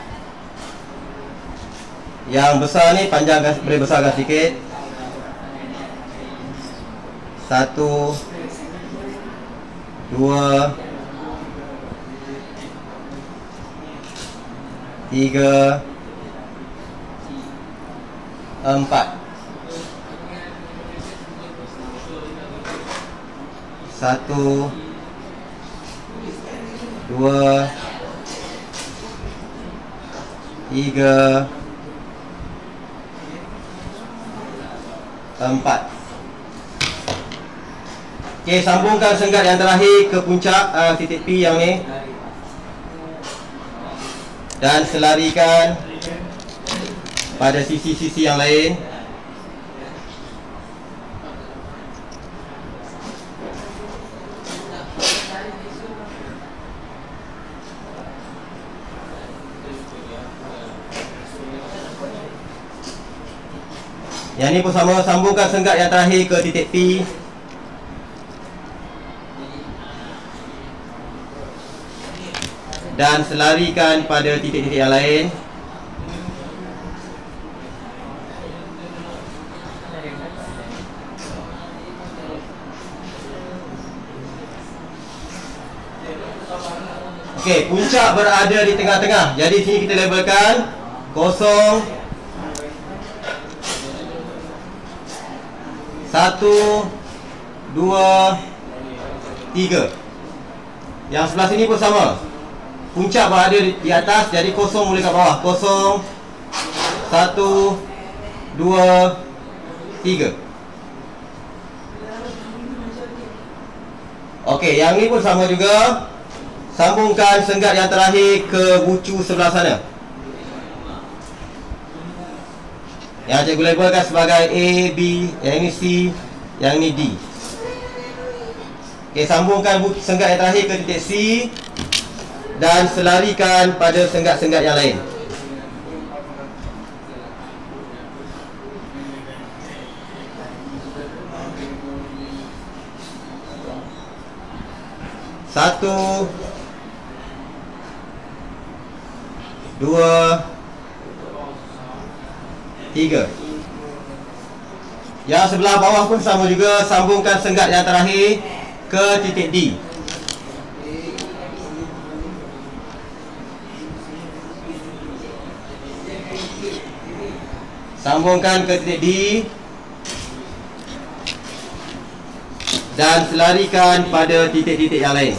Yang besar ni panjangkan, boleh besarkan sikit. 1 2 3 4. 1 2 3 4. Okey, sambungkan senggat yang terakhir ke puncak titik P yang ni. Dan selarikan pada sisi-sisi yang lain. Yang ni pun sama, sambungkan senggat yang terakhir ke titik P. Dan selarikan pada titik-titik yang lain. Okey, puncak berada di tengah-tengah. Jadi sini kita labelkan 0 1 2 3. Yang sebelah sini pun sama. Puncak berada di atas, jadi 0 mula kat bawah. 0 1 2 3. Okey, yang ni pun sama juga. Sambungkan senggat yang terakhir ke bucu sebelah sana. Yang cikgu labelkan sebagai A, B, yang ini C, yang ini D. Okey, sambungkan senggat yang terakhir ke titik C. Dan selarikan pada senggat-senggat yang lain. Satu, dua, tiga. Yang sebelah bawah pun sama juga. Sambungkan senggat yang terakhir ke titik D. Sambungkan ke titik D. Dan selarikan pada titik-titik yang lain.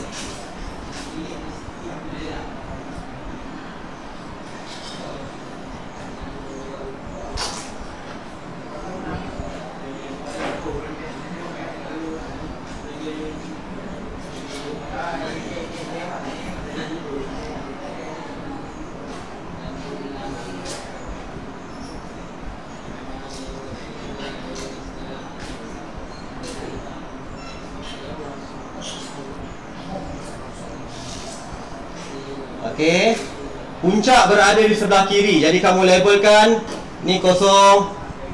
Okey. Puncak berada di sebelah kiri. Jadi kamu labelkan ni kosong,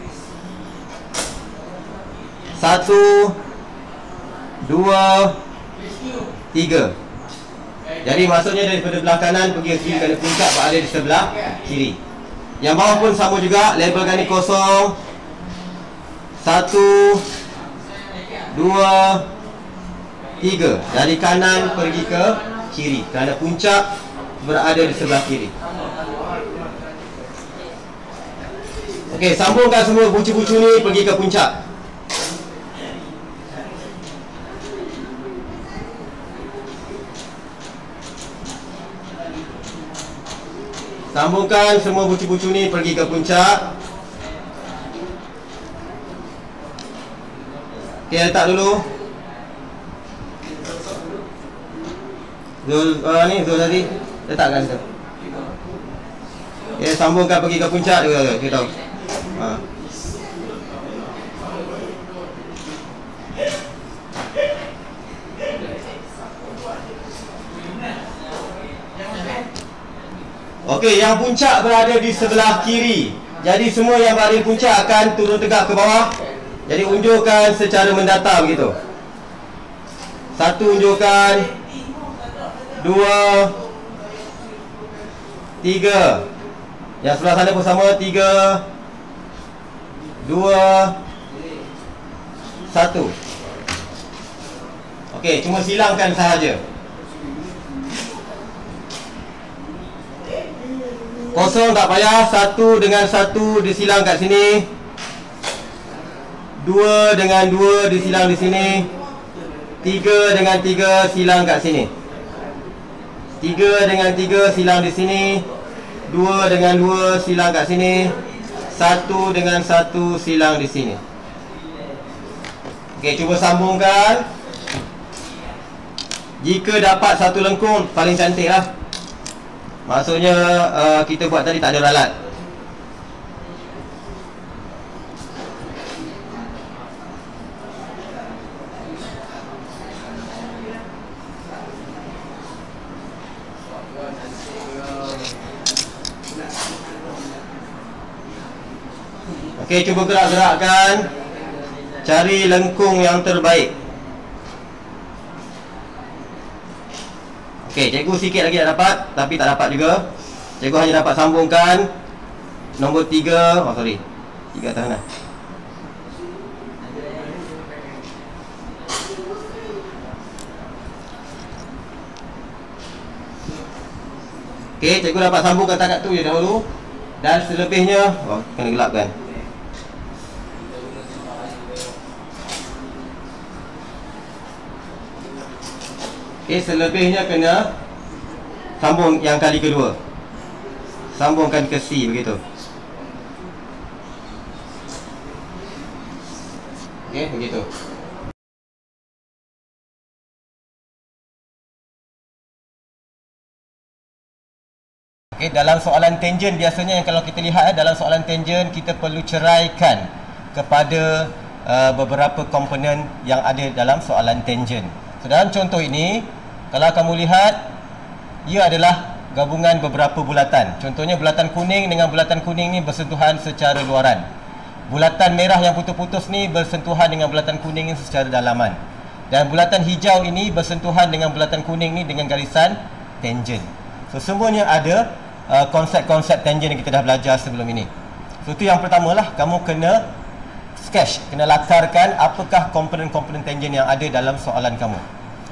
1, 2, 3. Jadi maksudnya daripada belah kanan pergi ke kiri kerana puncak berada di sebelah kiri. Yang bawah pun sama juga, labelkan ni kosong, 1, 2, 3. Dari kanan pergi ke kiri kerana puncak berada di sebelah kiri. Okey, sambungkan semua bucu-bucu ni pergi ke puncak. Sambungkan semua bucu-bucu ni pergi ke puncak. Okey, letak dulu. Zul tadi letakkan situ. Okey, sambungkan pergi ke puncak juga kita tahu. Okey, yang puncak berada di sebelah kiri. Jadi semua yang berada di puncak akan turun tegak ke bawah. Jadi unjurkan secara mendata begitu. 1 unjurkan, 2, 3. Yang sebelah sana pun sama, 3, 2, 1. Okey, cuma silangkan sahaja. Kosong tak payah, 1 dengan 1 disilang kat sini, 2 dengan 2 disilang di sini, 3 dengan 3 silang kat sini, 3 dengan 3 silang di sini, 2 dengan 2 silang kat sini, 1 dengan 1 silang di sini. Okey, cuba sambungkan. Jika dapat satu lengkung paling cantik lah. Maksudnya kita buat tadi tak ada ralat. Okey, cuba gerak-gerakkan. Cari lengkung yang terbaik. Okey, cikgu sikit lagi tak dapat, tapi tak dapat juga. Cikgu hanya dapat sambungkan nombor 3. Oh sorry, 3 atas sana. Okey, cikgu dapat sambungkan takat tu je dahulu. Dan selebihnya, kena gelapkan. Okey, selebihnya kena sambung yang kali kedua. Sambungkan ke C begitu. Okey, begitu. Okey, dalam soalan tangent biasanya yang kalau kita lihat dalam soalan tangent kita perlu ceraikan kepada beberapa komponen yang ada dalam soalan tangent. So, dalam contoh ini, kalau kamu lihat, ia adalah gabungan beberapa bulatan. Contohnya bulatan kuning dengan bulatan kuning ni bersentuhan secara luaran. Bulatan merah yang putus-putus ni bersentuhan dengan bulatan kuning ni secara dalaman. Dan bulatan hijau ini bersentuhan dengan bulatan kuning ni dengan garisan tangent. So semuanya ada konsep-konsep tangent yang kita dah belajar sebelum ini. So itu yang pertama lah, kamu kena sketch, kena latarkan apakah komponen-komponen tangent yang ada dalam soalan kamu.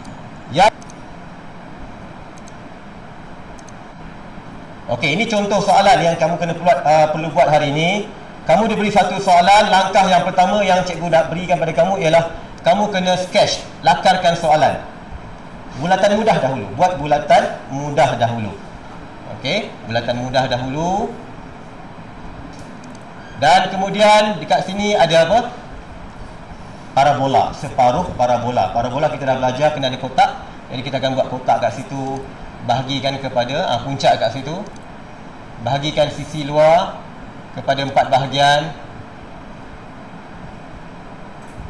Okey, ini contoh soalan yang kamu kena perlu buat hari ini. Kamu diberi satu soalan, langkah yang pertama yang cikgu dah berikan pada kamu ialah kamu kena sketch, lakarkan soalan. Bulatan mudah dahulu, buat bulatan mudah dahulu. Okey, bulatan mudah dahulu. Dan kemudian dekat sini ada apa? Parabola, separuh parabola. Parabola kita dah belajar kena ada kotak. Jadi kita akan buat kotak kat situ, bahagikan kepada puncak kat situ. Bahagikan sisi luar kepada 4 bahagian.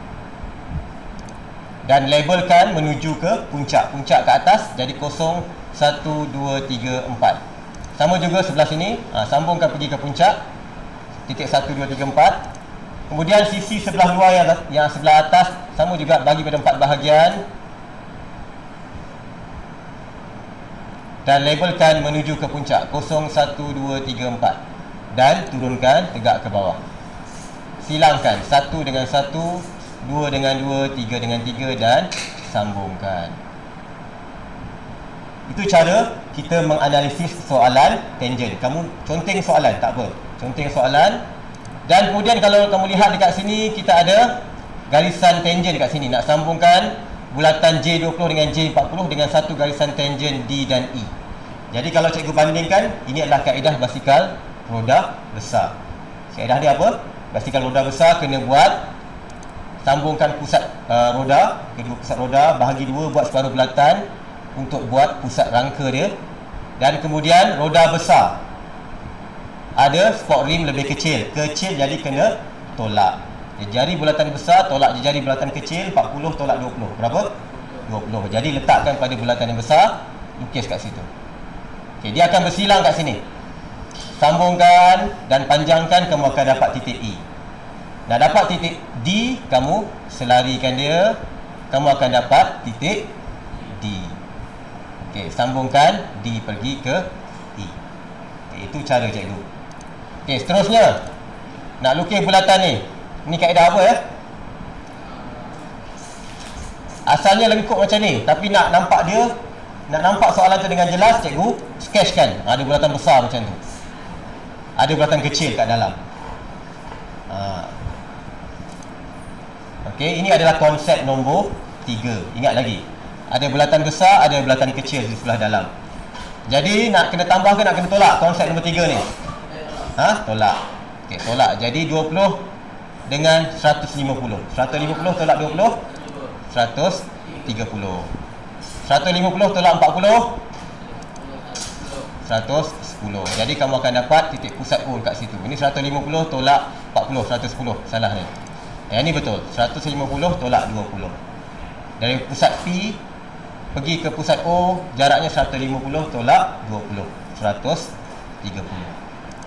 Dan labelkan menuju ke puncak. Puncak ke atas jadi kosong, 1, 2, 3, 4. Sama juga sebelah sini, sambungkan pergi ke puncak. Titik 1, 2, 3, 4. Kemudian sisi sebelah luar yang sebelah atas, sama juga bagi pada 4 bahagian. Dan labelkan menuju ke puncak 0, 1, 2, 3, 4. Dan turunkan tegak ke bawah. Silangkan 1 dengan 1, 2 dengan 2, 3 dengan 3 dan sambungkan. Itu cara kita menganalisis soalan tangent. Kamu conteng soalan, tak apa. Conteng soalan. Dan kemudian kalau kamu lihat dekat sini, kita ada garisan tangent dekat sini. Nak sambungkan bulatan J20 dengan J40 dengan satu garisan tangent D dan E. Jadi kalau cikgu bandingkan, ini adalah kaedah basikal roda besar. Kaedah dia apa? Basikal roda besar kena buat sambungkan pusat roda, kedua pusat roda, bahagi dua, buat separuh bulatan untuk buat pusat rangka dia. Dan kemudian roda besar ada sport rim lebih kecil. Kecil jadi kena tolak. Jari bulatan besar tolak jari bulatan kecil, 40 tolak 20. Berapa? 20. Jadi letakkan pada bulatan yang besar, lukis kat situ. Okey, dia akan bersilang kat sini. Sambungkan dan panjangkan, kamu akan dapat titik E. Nak dapat titik D, kamu selarikan dia, kamu akan dapat titik D. Okey, sambungkan D pergi ke E. Okay, itu cara cikgu. Okey, seterusnya nak lukis bulatan ni. Ni kaedah apa ya? Asalnya lengkuk macam ni, tapi nak nampak dia, nak nampak soalan tu dengan jelas, cikgu sketchkan. Ada bulatan besar macam tu, ada bulatan kecil kat dalam. Okey, ini adalah konsep nombor 3. Ingat lagi, ada bulatan besar, ada bulatan kecil di sebelah dalam. Jadi nak kena tambah ke nak kena tolak konsep nombor 3 ni? Tolak. Okey, tolak. Jadi 20 dengan 150. 150 tolak 20, 130. 150 tolak 40, 110. Jadi kamu akan dapat titik pusat O kat situ. Ini 150 tolak 40, 110. Salah ni. Yang ni betul. 150 tolak 20. Dari pusat P pergi ke pusat O, jaraknya 150 tolak 20, 130.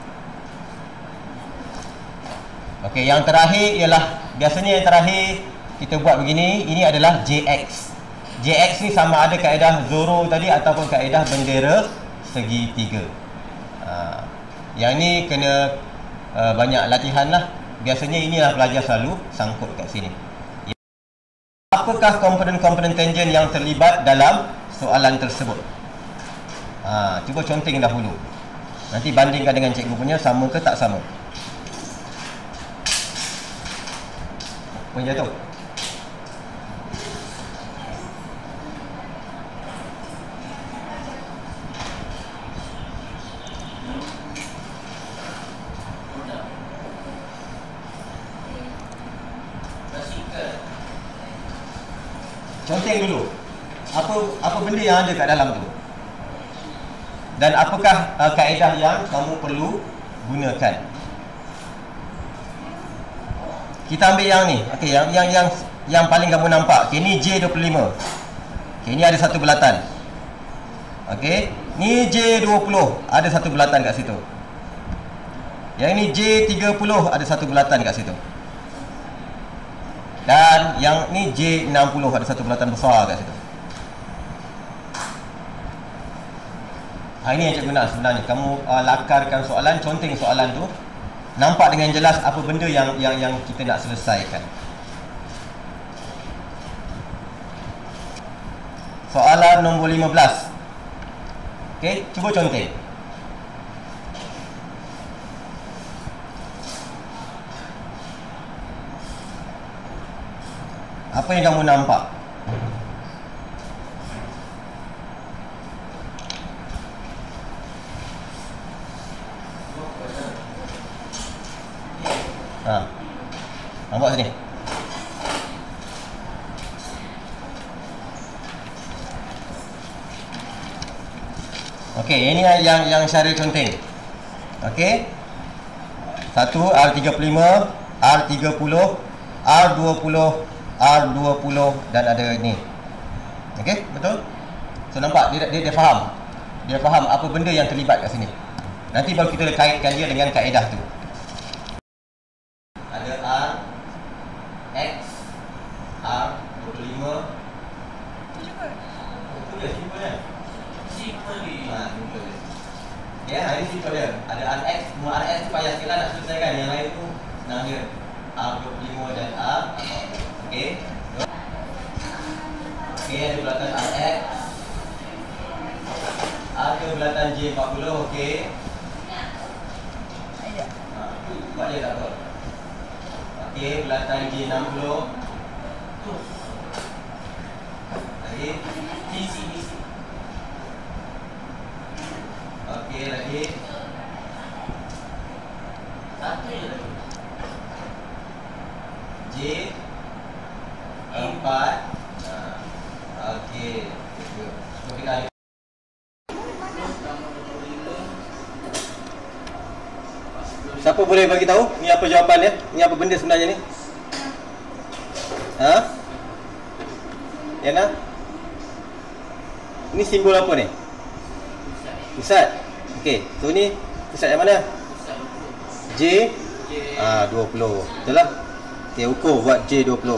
Okey, yang terakhir ialah, biasanya yang terakhir kita buat begini. Ini adalah JX. JX ni sama ada kaedah Zoro tadi ataupun kaedah bendera segitiga. Yang ni kena banyak latihan lah. Biasanya inilah pelajar selalu sangkut kat sini. Apakah komponen-komponen tangent yang terlibat dalam soalan tersebut? Cuba conteng dahulu. Nanti bandingkan dengan cikgu punya, sama ke tak sama. Poin jatuh. Conteng dulu. Apa benda yang ada kat dalam tu? Dan apakah kaedah yang kamu perlu gunakan? Kita ambil yang ni. Okey, yang paling kamu nampak. Okey, ni J25. Okey, ni ada satu bulatan. Okey, ni J20, ada satu bulatan kat situ. Yang ni J30, ada satu bulatan kat situ. Dan yang ni J60, ada satu bulatan besar kat situ. Ini yang cikgu nak sebenarnya. Kamu lakarkan soalan, conteng soalan tu, nampak dengan jelas apa benda yang kita nak selesaikan. Soalan nombor 15. Okey, cuba conteng. Apa yang kamu nampak? Nampak sini. Okey, ini yang cara conteng. Okey. 1 R35, R30, R20, R20 dan ada ni. Okey, betul? So nampak dia faham. Dia faham apa benda yang terlibat kat sini. Nanti baru kita kaitkan dia dengan kaedah tu. Ada R, X, R, 25. Itu dia, simple kan? Simple ni. Simple dia. Ya, ini simple dia. Ada RX, semua RX tu payah sikit lah nak selesaikan. Yang lain tu senang dia. R25 dan R. Okey. Okey, ada bulatan RX. Ada bulatan J40, okey. Buat dia tak apa. Okey, bulatan J60. Lagi. DC. Okey, lagi. Satu je lagi. J4. Okey. Okey dah. Siapa boleh bagi tahu ni apa jawapan dia? Ni apa benda sebenarnya ni? Ha? Yana? Ini simbol apa ni? Pusat. Okey, so ni pusat yang mana? J 20. Betul lah. Okey, ukur buat J20.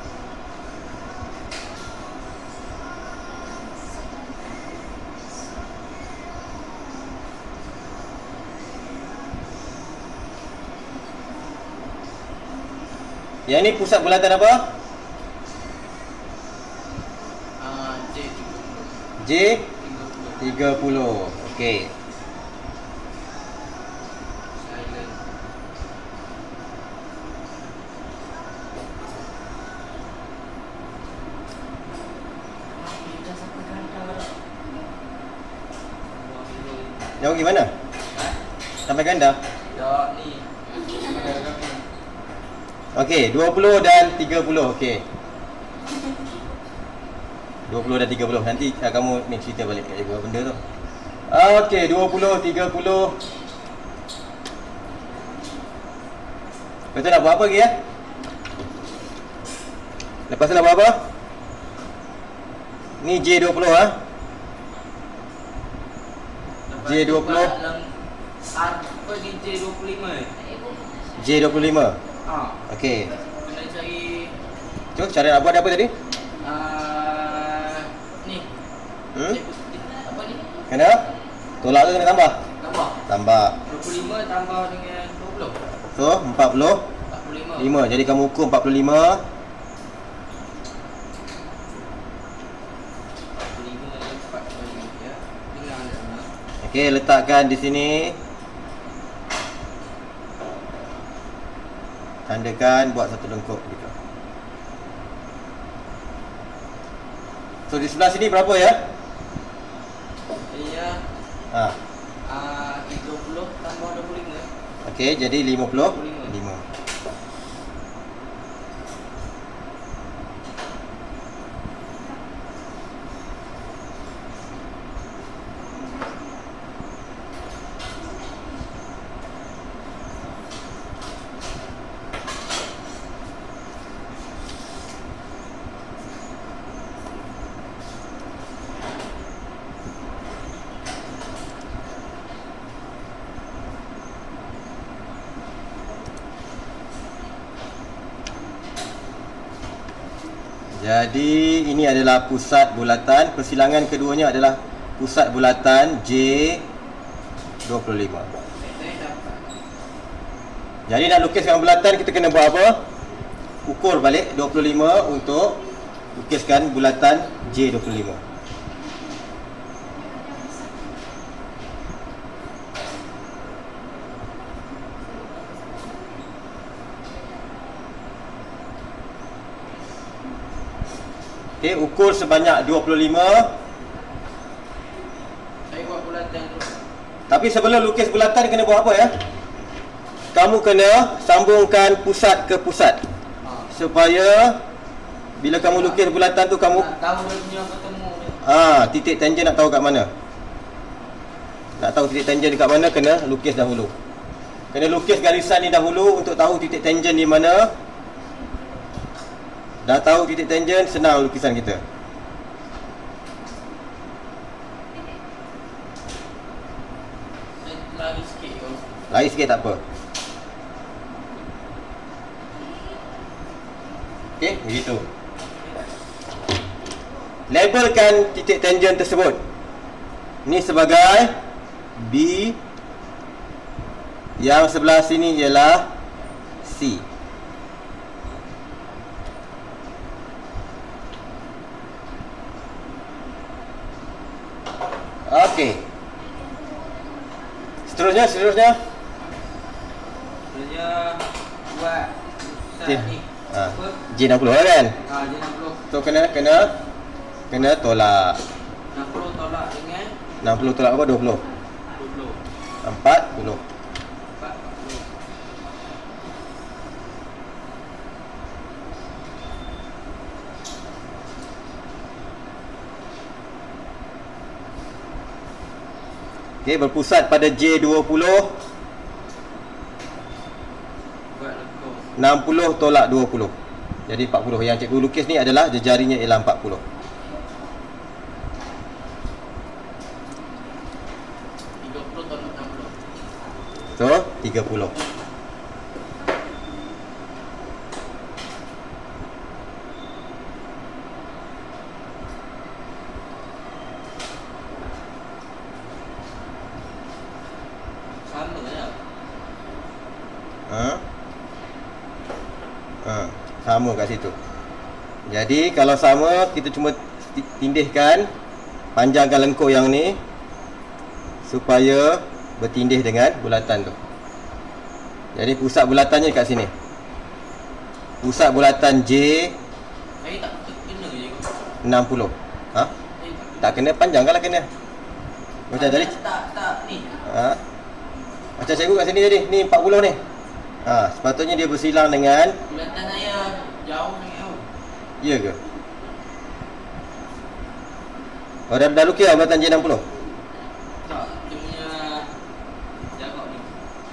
Yang ni pusat bulatan apa? J30. Okey. Jauh pergi mana? Sampai ganda? Ya, ni. Okey, 20 dan 30. Okey. 20 dan 30. Nanti kamu ni cerita balik kat cikgu benda tu. Okey, 20, 30. Betul nak buat apa lagi ya? Lepas tu nak buat apa? Ni J20 ah. J20. Apa ni J25? J25. Okey. Kena cari. Cuk, cara nak buat apa tadi? Ni. Apa ni? Kena tolak ke kena tambah? Tambah. 25 tambah dengan 20. So, 45. Jadi kamu ukur 45. 45 ya. Okey, letakkan di sini. Tandakan, buat satu lengkuk gitu. So di sebelah sini berapa ya? Ya. 30 tambah 25. Okey, jadi 55. Jadi ini adalah pusat bulatan. Persilangan keduanya adalah pusat bulatan J25. Jadi nak lukiskan bulatan kita kena buat apa? Ukur balik 25 untuk lukiskan bulatan J25. Okey, ukur sebanyak 25. Saya buat bulatan tu. Tapi sebelum lukis bulatan kena buat apa ya? Kamu kena sambungkan pusat ke pusat. Supaya bila kamu lukis bulatan tu kamu tahu dia punya bertemu dia. Titik tangent nak tahu kat mana. Nak tahu titik tangent dekat mana kena lukis dahulu. Kena lukis garisan ni dahulu untuk tahu titik tangent di mana. Dah tahu titik tangent, senang lukisan kita. Lari sikit tak apa. Okey, begitu. Labelkan titik tangent tersebut. Ini sebagai B. Yang sebelah sini ialah C. Okey. Seterusnya buat J. ni. Apa? J60 lah kan? J60. So kena tolak. 60 tolak dengan 60 tolak apa? 20. 20. 40. 40. Okey, berpusat pada J20. Buat lekung. 60 tolak 20. Jadi 40. Yang cikgu lukis ni adalah jejarinya ialah 40. 30 tolak 60. So, 30. Sama je. Sama kat situ. Jadi kalau sama, kita cuma tindihkan, panjangkan lengkuk yang ni supaya bertindih dengan bulatan tu. Jadi pusat bulatannya kat sini. Pusat bulatan J Saya tak kena je. 60. Tak kena, panjangkanlah kena. Macam tadi. Tak ni. Macam cikgu kat sini tadi. Ni 40 ni. Sepatutnya dia bersilang dengan. Bulatan saya jauh ni. Ya ke? Oh, dah lukis lah bulatan J60. Tak, dia punya jarak ni.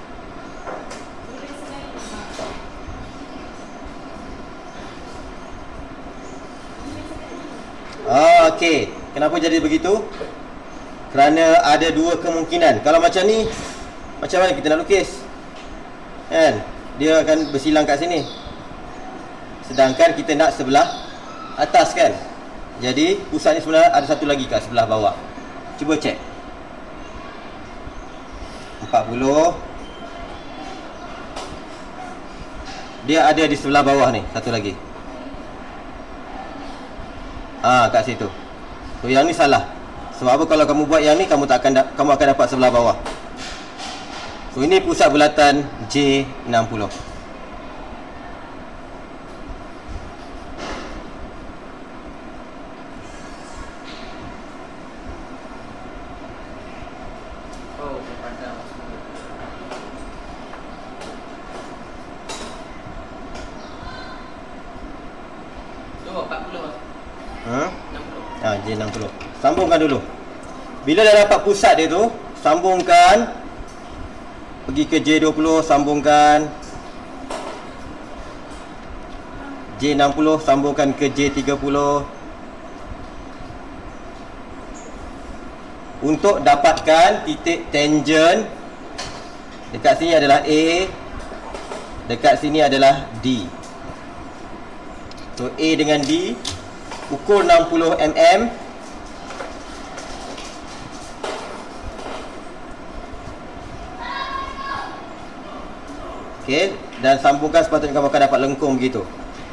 Okey. Kenapa jadi begitu? Kerana ada dua kemungkinan. Kalau macam ni, macam mana kita nak lukis? Kan? Dia akan bersilang kat sini. Sedangkan kita nak sebelah atas kan? Jadi pusat ni sebenarnya ada satu lagi kat sebelah bawah. Cuba cek. 40. Dia ada di sebelah bawah ni, satu lagi. Kat situ. So yang ni salah. Sebab apa, kalau kamu buat yang ni, kamu akan dapat sebelah bawah. So ini pusat bulatan J60. Oh, pandang. Tu 40. 60. J60. Sambungkan dulu. Bila dah dapat pusat dia tu, sambungkan. Pergi ke J20, sambungkan. J60, sambungkan ke J30. Untuk dapatkan titik tangent, dekat sini adalah A, dekat sini adalah D. So A dengan D, ukur 60 mm. Okey, dan sambungkan, sepatutnya kamu akan dapat lengkung begitu.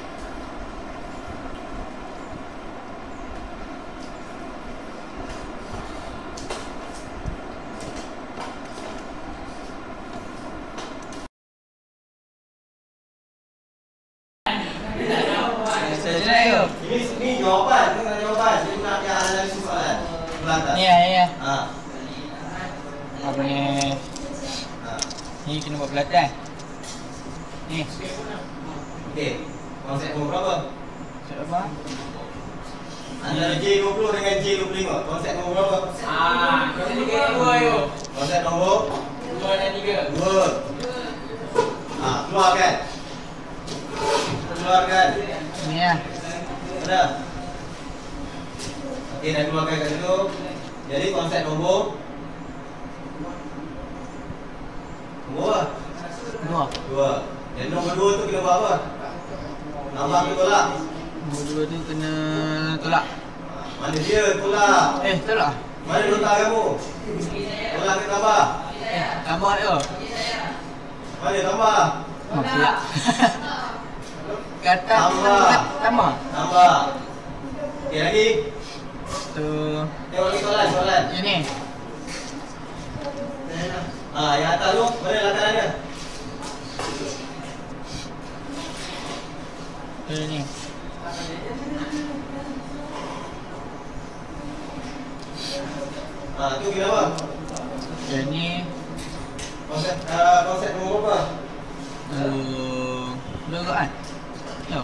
Ini jawapan, kita nak jawapan. Saya nak yang analisis soalan. Ya. Apa ni? Ni kena buat pelatihan. Ni. Okey. Konsep nombor berapa? Siapa? Antara J20 dengan J25. Konsep nombor berapa? Konsep tiga dua yo. Konsep nombor 2 dan 3. 2. Keluarkan. Keluarkan. Ni ya. Ada. Okey, dah keluarkan kat situ. Jadi konsep nombor Dua. Dua. Dua. Yang nombor 2 tu kena buat apa? Nambah ke tolak? Nombor 2 tu kena tolak. Mana dia tolak? Tolak. Mana nota kamu? Tolak ke tambah? Tambah tu. Mana tambah? Pula. Kata Tambah. Tambah. Tambah. Okey lagi. Tu. Tengok lagi soalan. Yang ni. Yang atas tu mana lakaran dia? Ni. Tu kira apa? Yang ni. Konsep nombor berapa? Dua kan? Yo.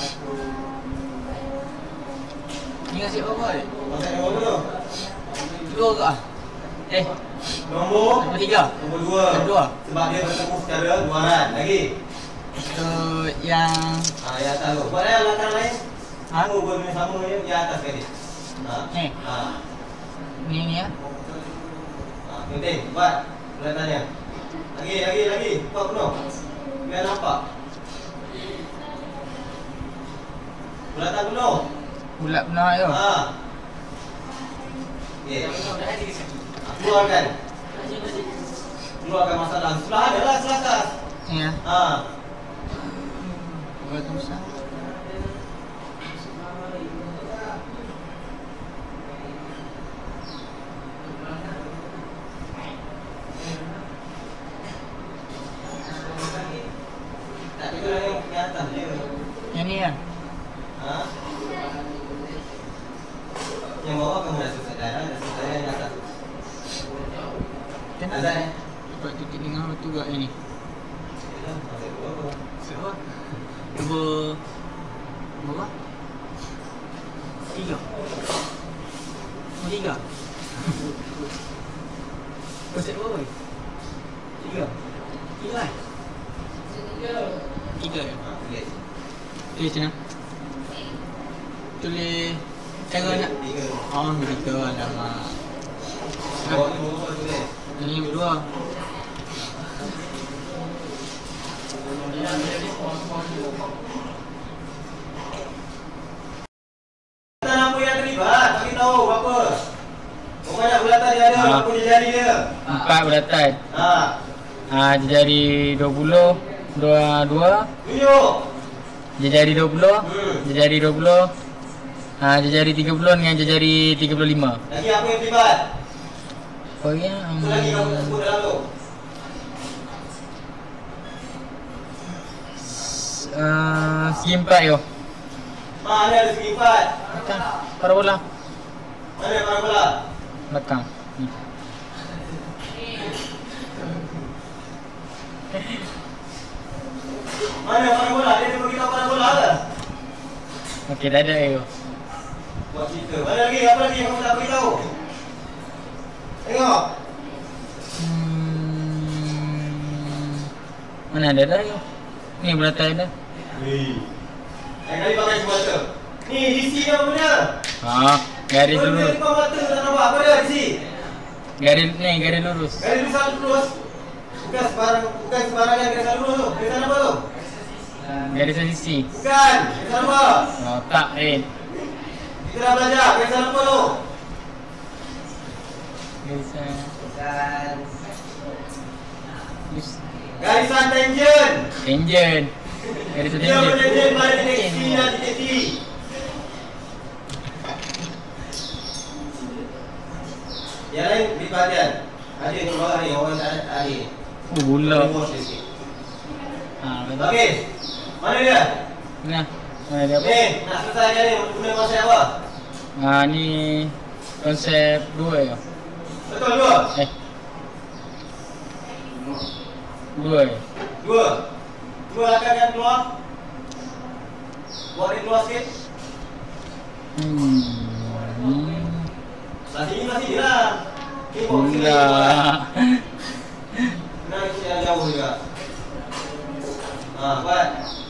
Ni kasi apa ni? Konsep nombor berapa? Dua ke ah? Nombor Nombor 3. Nombor 2. Dua. Sebab dia bertemu secara luaran. Lagi. Tu yang Yang atas tu. Buat yang lakaran lain. Ha? Kamu buat benda sama je yang atas sekali. ni. Ni ya. Penting. Buat bulatannya. Lagi. Buat penuh. Biar nampak. Bulatan penuh. Bulat benar tu. Okey. Keluarkan masalah. Sudah ada lah selatan. Ni ya. Buat tulisan. Tak ada yang ke atas dia. Yang ni ya. Yang bawah kamu dah selesai yang atas. Kenapa? Dapat titik dengar betul tak yang ni? Siapa? Nombor berapa? 3. Nombor 3. Konsep berapa ni? 3. 3 kan? 3 ya? Tulis macam mana? Tulis cara nak? 3 alamak. Ini berdua. Bulatan apa yang terlibat? Bagi tahu berapa? Berapa banyak bulatan dia ada? Berapa jari dia? 4 bulatan. Jari 20, 2. Tunjuk. Jari 20, jari 20. Jari 30 dengan jari 35. Lagi apa yang terlibat? Apa yang Itu lagi kamu tak sebut dalam tu. segi 4 yo. Mana ada segi 4? Belakang. Parabola. Mana parabola? Belakang. Ni. Mana parabola? Dia ada beritahu parabola ke? Okey, dah ada yo. Buat cerita. Mana lagi? Apa lagi yang kamu tak beritahu? Tengok. Mana ada dah yo. Ni bulatan ada. Lain kali pakai semata. Ni DC ni apa benda? Garis lurus. Kau mata tak nampak apa dia DC? Garis ni, garis lurus. Garis lurus. Bukan sebarangan garis lurus tu. Garis apa tu? Garis sisi. Bukan. Garis apa? Tak, Kita dah belajar. Garis apa tu? Garisan tangent. Tangent. Garisan Dia tangent. bertangent pada titik C dan titik D. Yang lain beri perhatian. Ada yang bawah ni, orang tak ada. Gula. Okey. Mana dia? Nah, mana dia apa? Ni, nak selesaikan ni guna konsep apa? Ni konsep 2 ya. Betul dua? 2 ya. Dua lakarkan keluar. Buat dia keluar sikit. Masih je lah. Ni buat sini. Nak ikut yang jauh juga. Buat.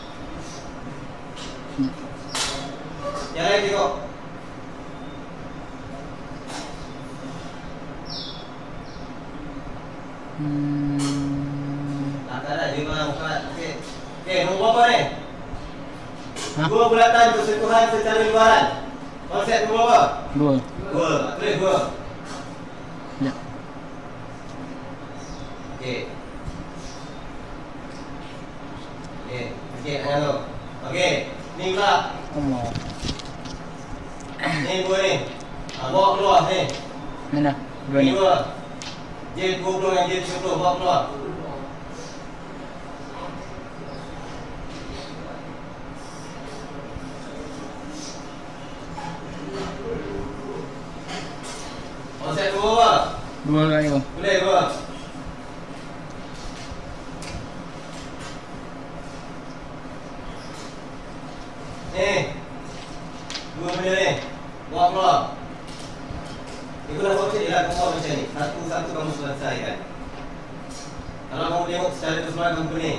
Yang lain tengok. Okey, nombor berapa ni? Ha? Dua bulatan bersentuhan secara luaran. Konsep nombor berapa? 2. Dua. Tulis dua. Ya. Okey. Okey, sikit nak tu. Okey, ni pula. Allah. Ni dua ni. Bawa keluar ni. Mana? 2 Ni ni. dua. J 20 dan J 30 bawa keluar. Konsep dua apa? 2 kali tu. Boleh dua. Ni. Dua benda ni. Bawa keluar. Itu dah konsep dia lah keluar macam ni. Satu-satu kamu selesaikan. Kalau kamu tengok secara keseluruhan kamu pening.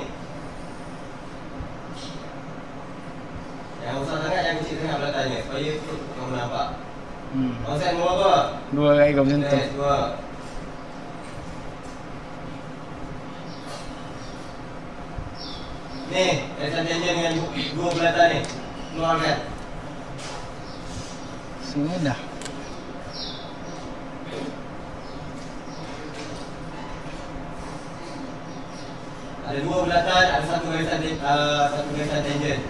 Yang besar sangat, yang kecil sangat belatannya. Supaya kamu nampak. Konsep nombor apa? 2 kali kau macam tu. Tes dua. Ni, tesan tangent dengan dua bulatan ni. Keluarkan. Sudah. Ada dua bulatan, ada satu garisan tangent.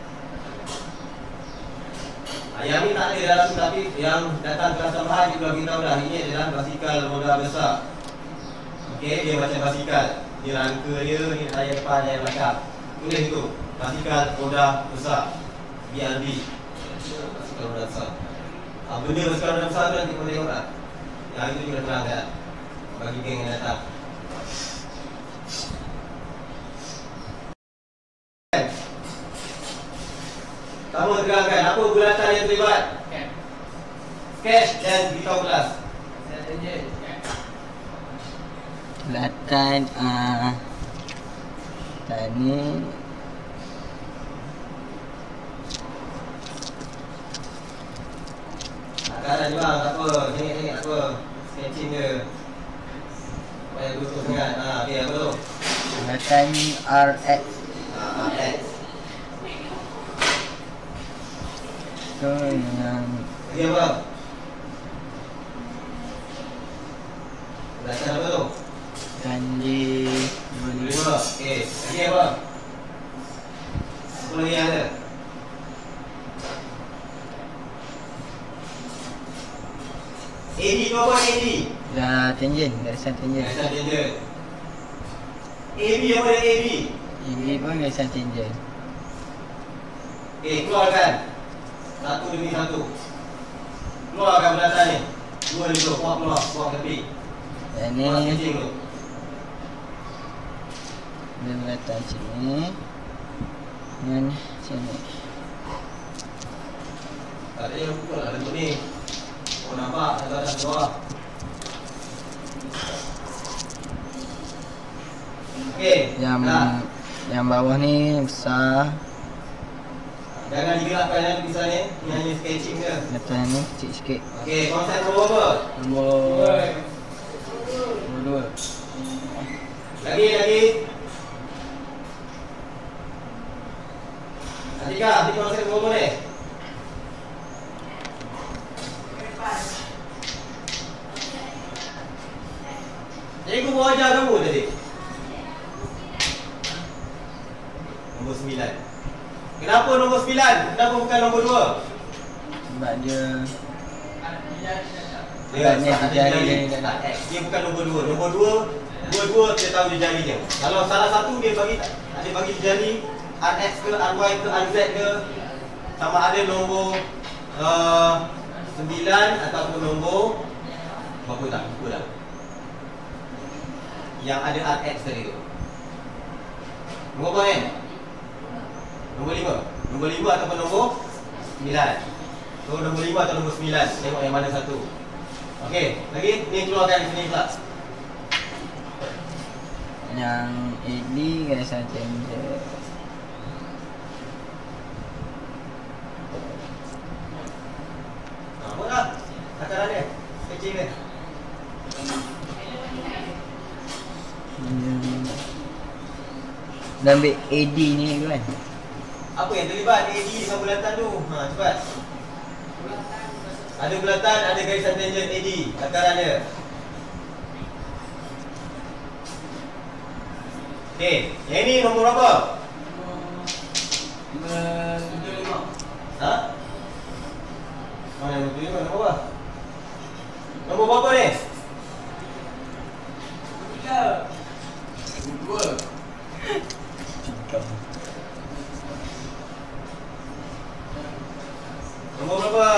Yang ni tak ada dalam tu, tapi yang datang kelas tambahan juga beritahu dah. Ini adalah basikal roda besar. Okey, dia macam basikal. Dia rangka dia, ni tayar depan, tayar belakang. Tulis itu, basikal roda besar. BRB. Basikal roda besar. Benda basikal roda besar tu nanti kau tengok tak? Yang itu juga terangkan bagi geng yang datang. Kamu terangkan apa bulatan yang terlibat? Sketch dan beritahu kelas. Bulatan tadi Akaran juga tak apa. Tengok apa. Sketching dia. Supaya betul sangat. Okey, apa tu? bulatan RX RX. tu yang Lagi apa? Bulatan apa tu? janji 25. Okey, lagi apa? Apa lagi yang ada? AD tu apa AD? dah tangent, garisan tangent. Garisan tangent. AB apa dia AB? Ini pun garisan tangent. Okey, keluarkan. Satu demi satu. Keluarkan bulatan ni. Dua dulu, keluar tepi. Dan Keluar ni sketching dulu. bulatan sini dan sini. Tak ada yang betul lah bentuk ni. Kau nampak atas bawah. Okey, dah. Yang bawah ni besar, Jangan digerakkan yang tulisan ni. Ni hanya sketching je. atas ni kecil sikit. Okey, konsep nombor apa? Nombor 2. Lagi. Atika, nanti konsep nombor apa ni? Jadi aku bawa ajar kamu tadi. Nombor 9. Kenapa nombor 9? Kenapa bukan nombor 2? Sebab dia Dia ni jari dia tak ada. Dia bukan nombor 2. Nombor 2, dua-dua dia tahu dia jari dia. Kalau salah satu dia bagi jari RX ke RY ke RZ ke, sama ada nombor 9 ataupun nombor berapa tak? Lupa dah. Yang ada RX tadi tu. Nombor apa kan? Nombor 5. Nombor 5 ataupun nombor 9. So nombor 5 atau nombor 9. Tengok yang mana satu. Okey, lagi ni keluarkan di sini pula. yang ini garisan tangent. Apa dah? Takaran dia. Kecil dia. Dah ambil AD ni kan. Apa yang terlibat AD dengan bulatan tu? Ha, cepat. Ada bulatan, ada garisan tangent AD, lakaran dia. Okey, yang ini nombor berapa? 75. Ha? Mana nombor 75? Nombor apa? Nombor berapa ni? 3. 2. Nombor berapa?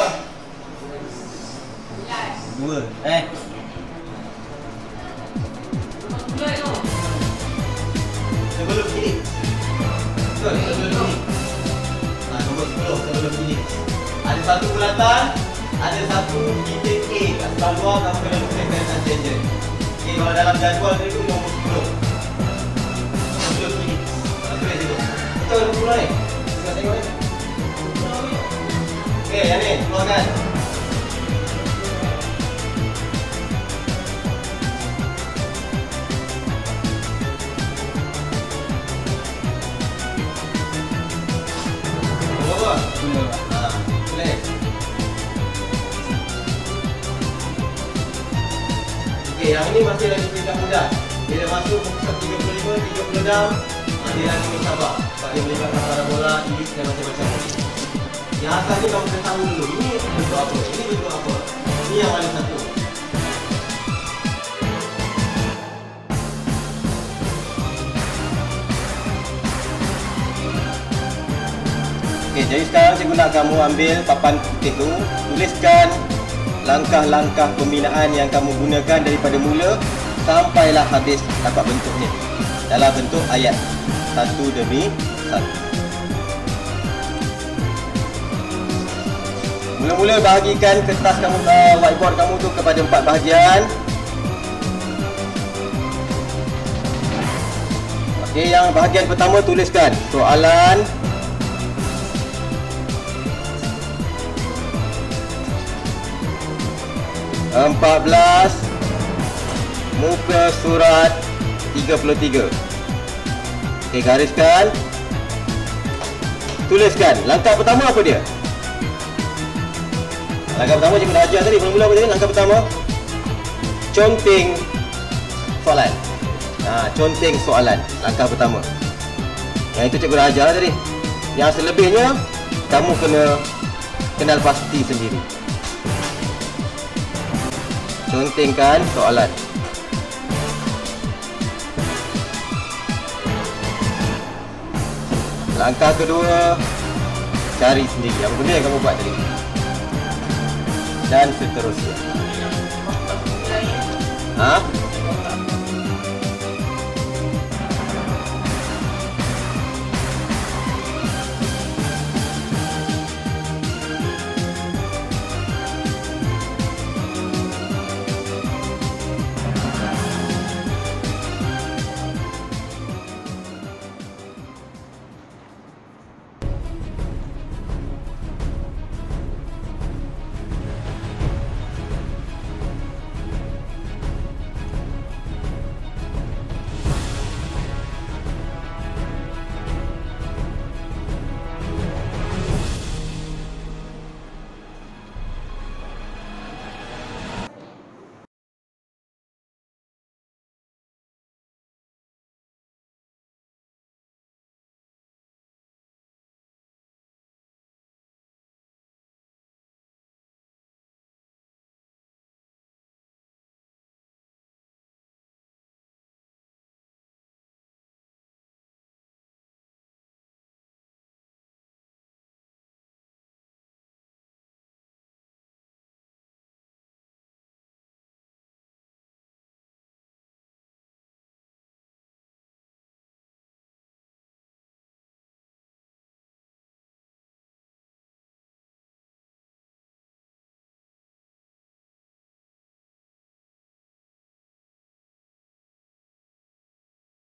2. Sebelum kini. Betul, sebelum kini. Ha, nombor 10 sebelum kini. Ada satu bulatan, ada satu titik A kat sebelah luar, kamu kena tulis garisan tangent. Okey, kalau dalam jadual dia tu nombor 10. Sebelum kini. Ha, tulis situ. Betul nombor 10 ni. Kita tengok ni. Okey, yang ni keluarkan. Nombor berapa? 10. Ha, tulis. Okey, yang ini masih lagi tidak mudah. Bila masuk muka 35, 36, dia lagi mencabar. Sebab dia melibatkan parabola, ellipse dan macam-macam. Yang asal ni kamu kena tahu dulu. Ini bentuk apa? Ini bentuk apa? Ini yang paling satu. Okey, jadi sekarang cikgu nak kamu ambil papan putih tu, tuliskan langkah-langkah pembinaan yang kamu gunakan daripada mula sampailah habis dapat bentuk ni. Dalam bentuk ayat satu demi satu. Mula-mula bahagikan kertas kamu, whiteboard kamu tu kepada 4 bahagian. Okey, yang bahagian pertama tuliskan soalan (14) muka surat 33. Okey, gariskan. Tuliskan. Langkah pertama apa dia? Langkah pertama cikgu dah ajar tadi. Mula-mula apa tadi? Langkah pertama conteng soalan. Conteng soalan. Langkah pertama. Yang itu cikgu dah ajar tadi. Yang selebihnya kamu kena kenal pasti sendiri. Contengkan soalan. Langkah kedua, cari sendiri apa benda yang kamu buat tadi. Dan seterusnya.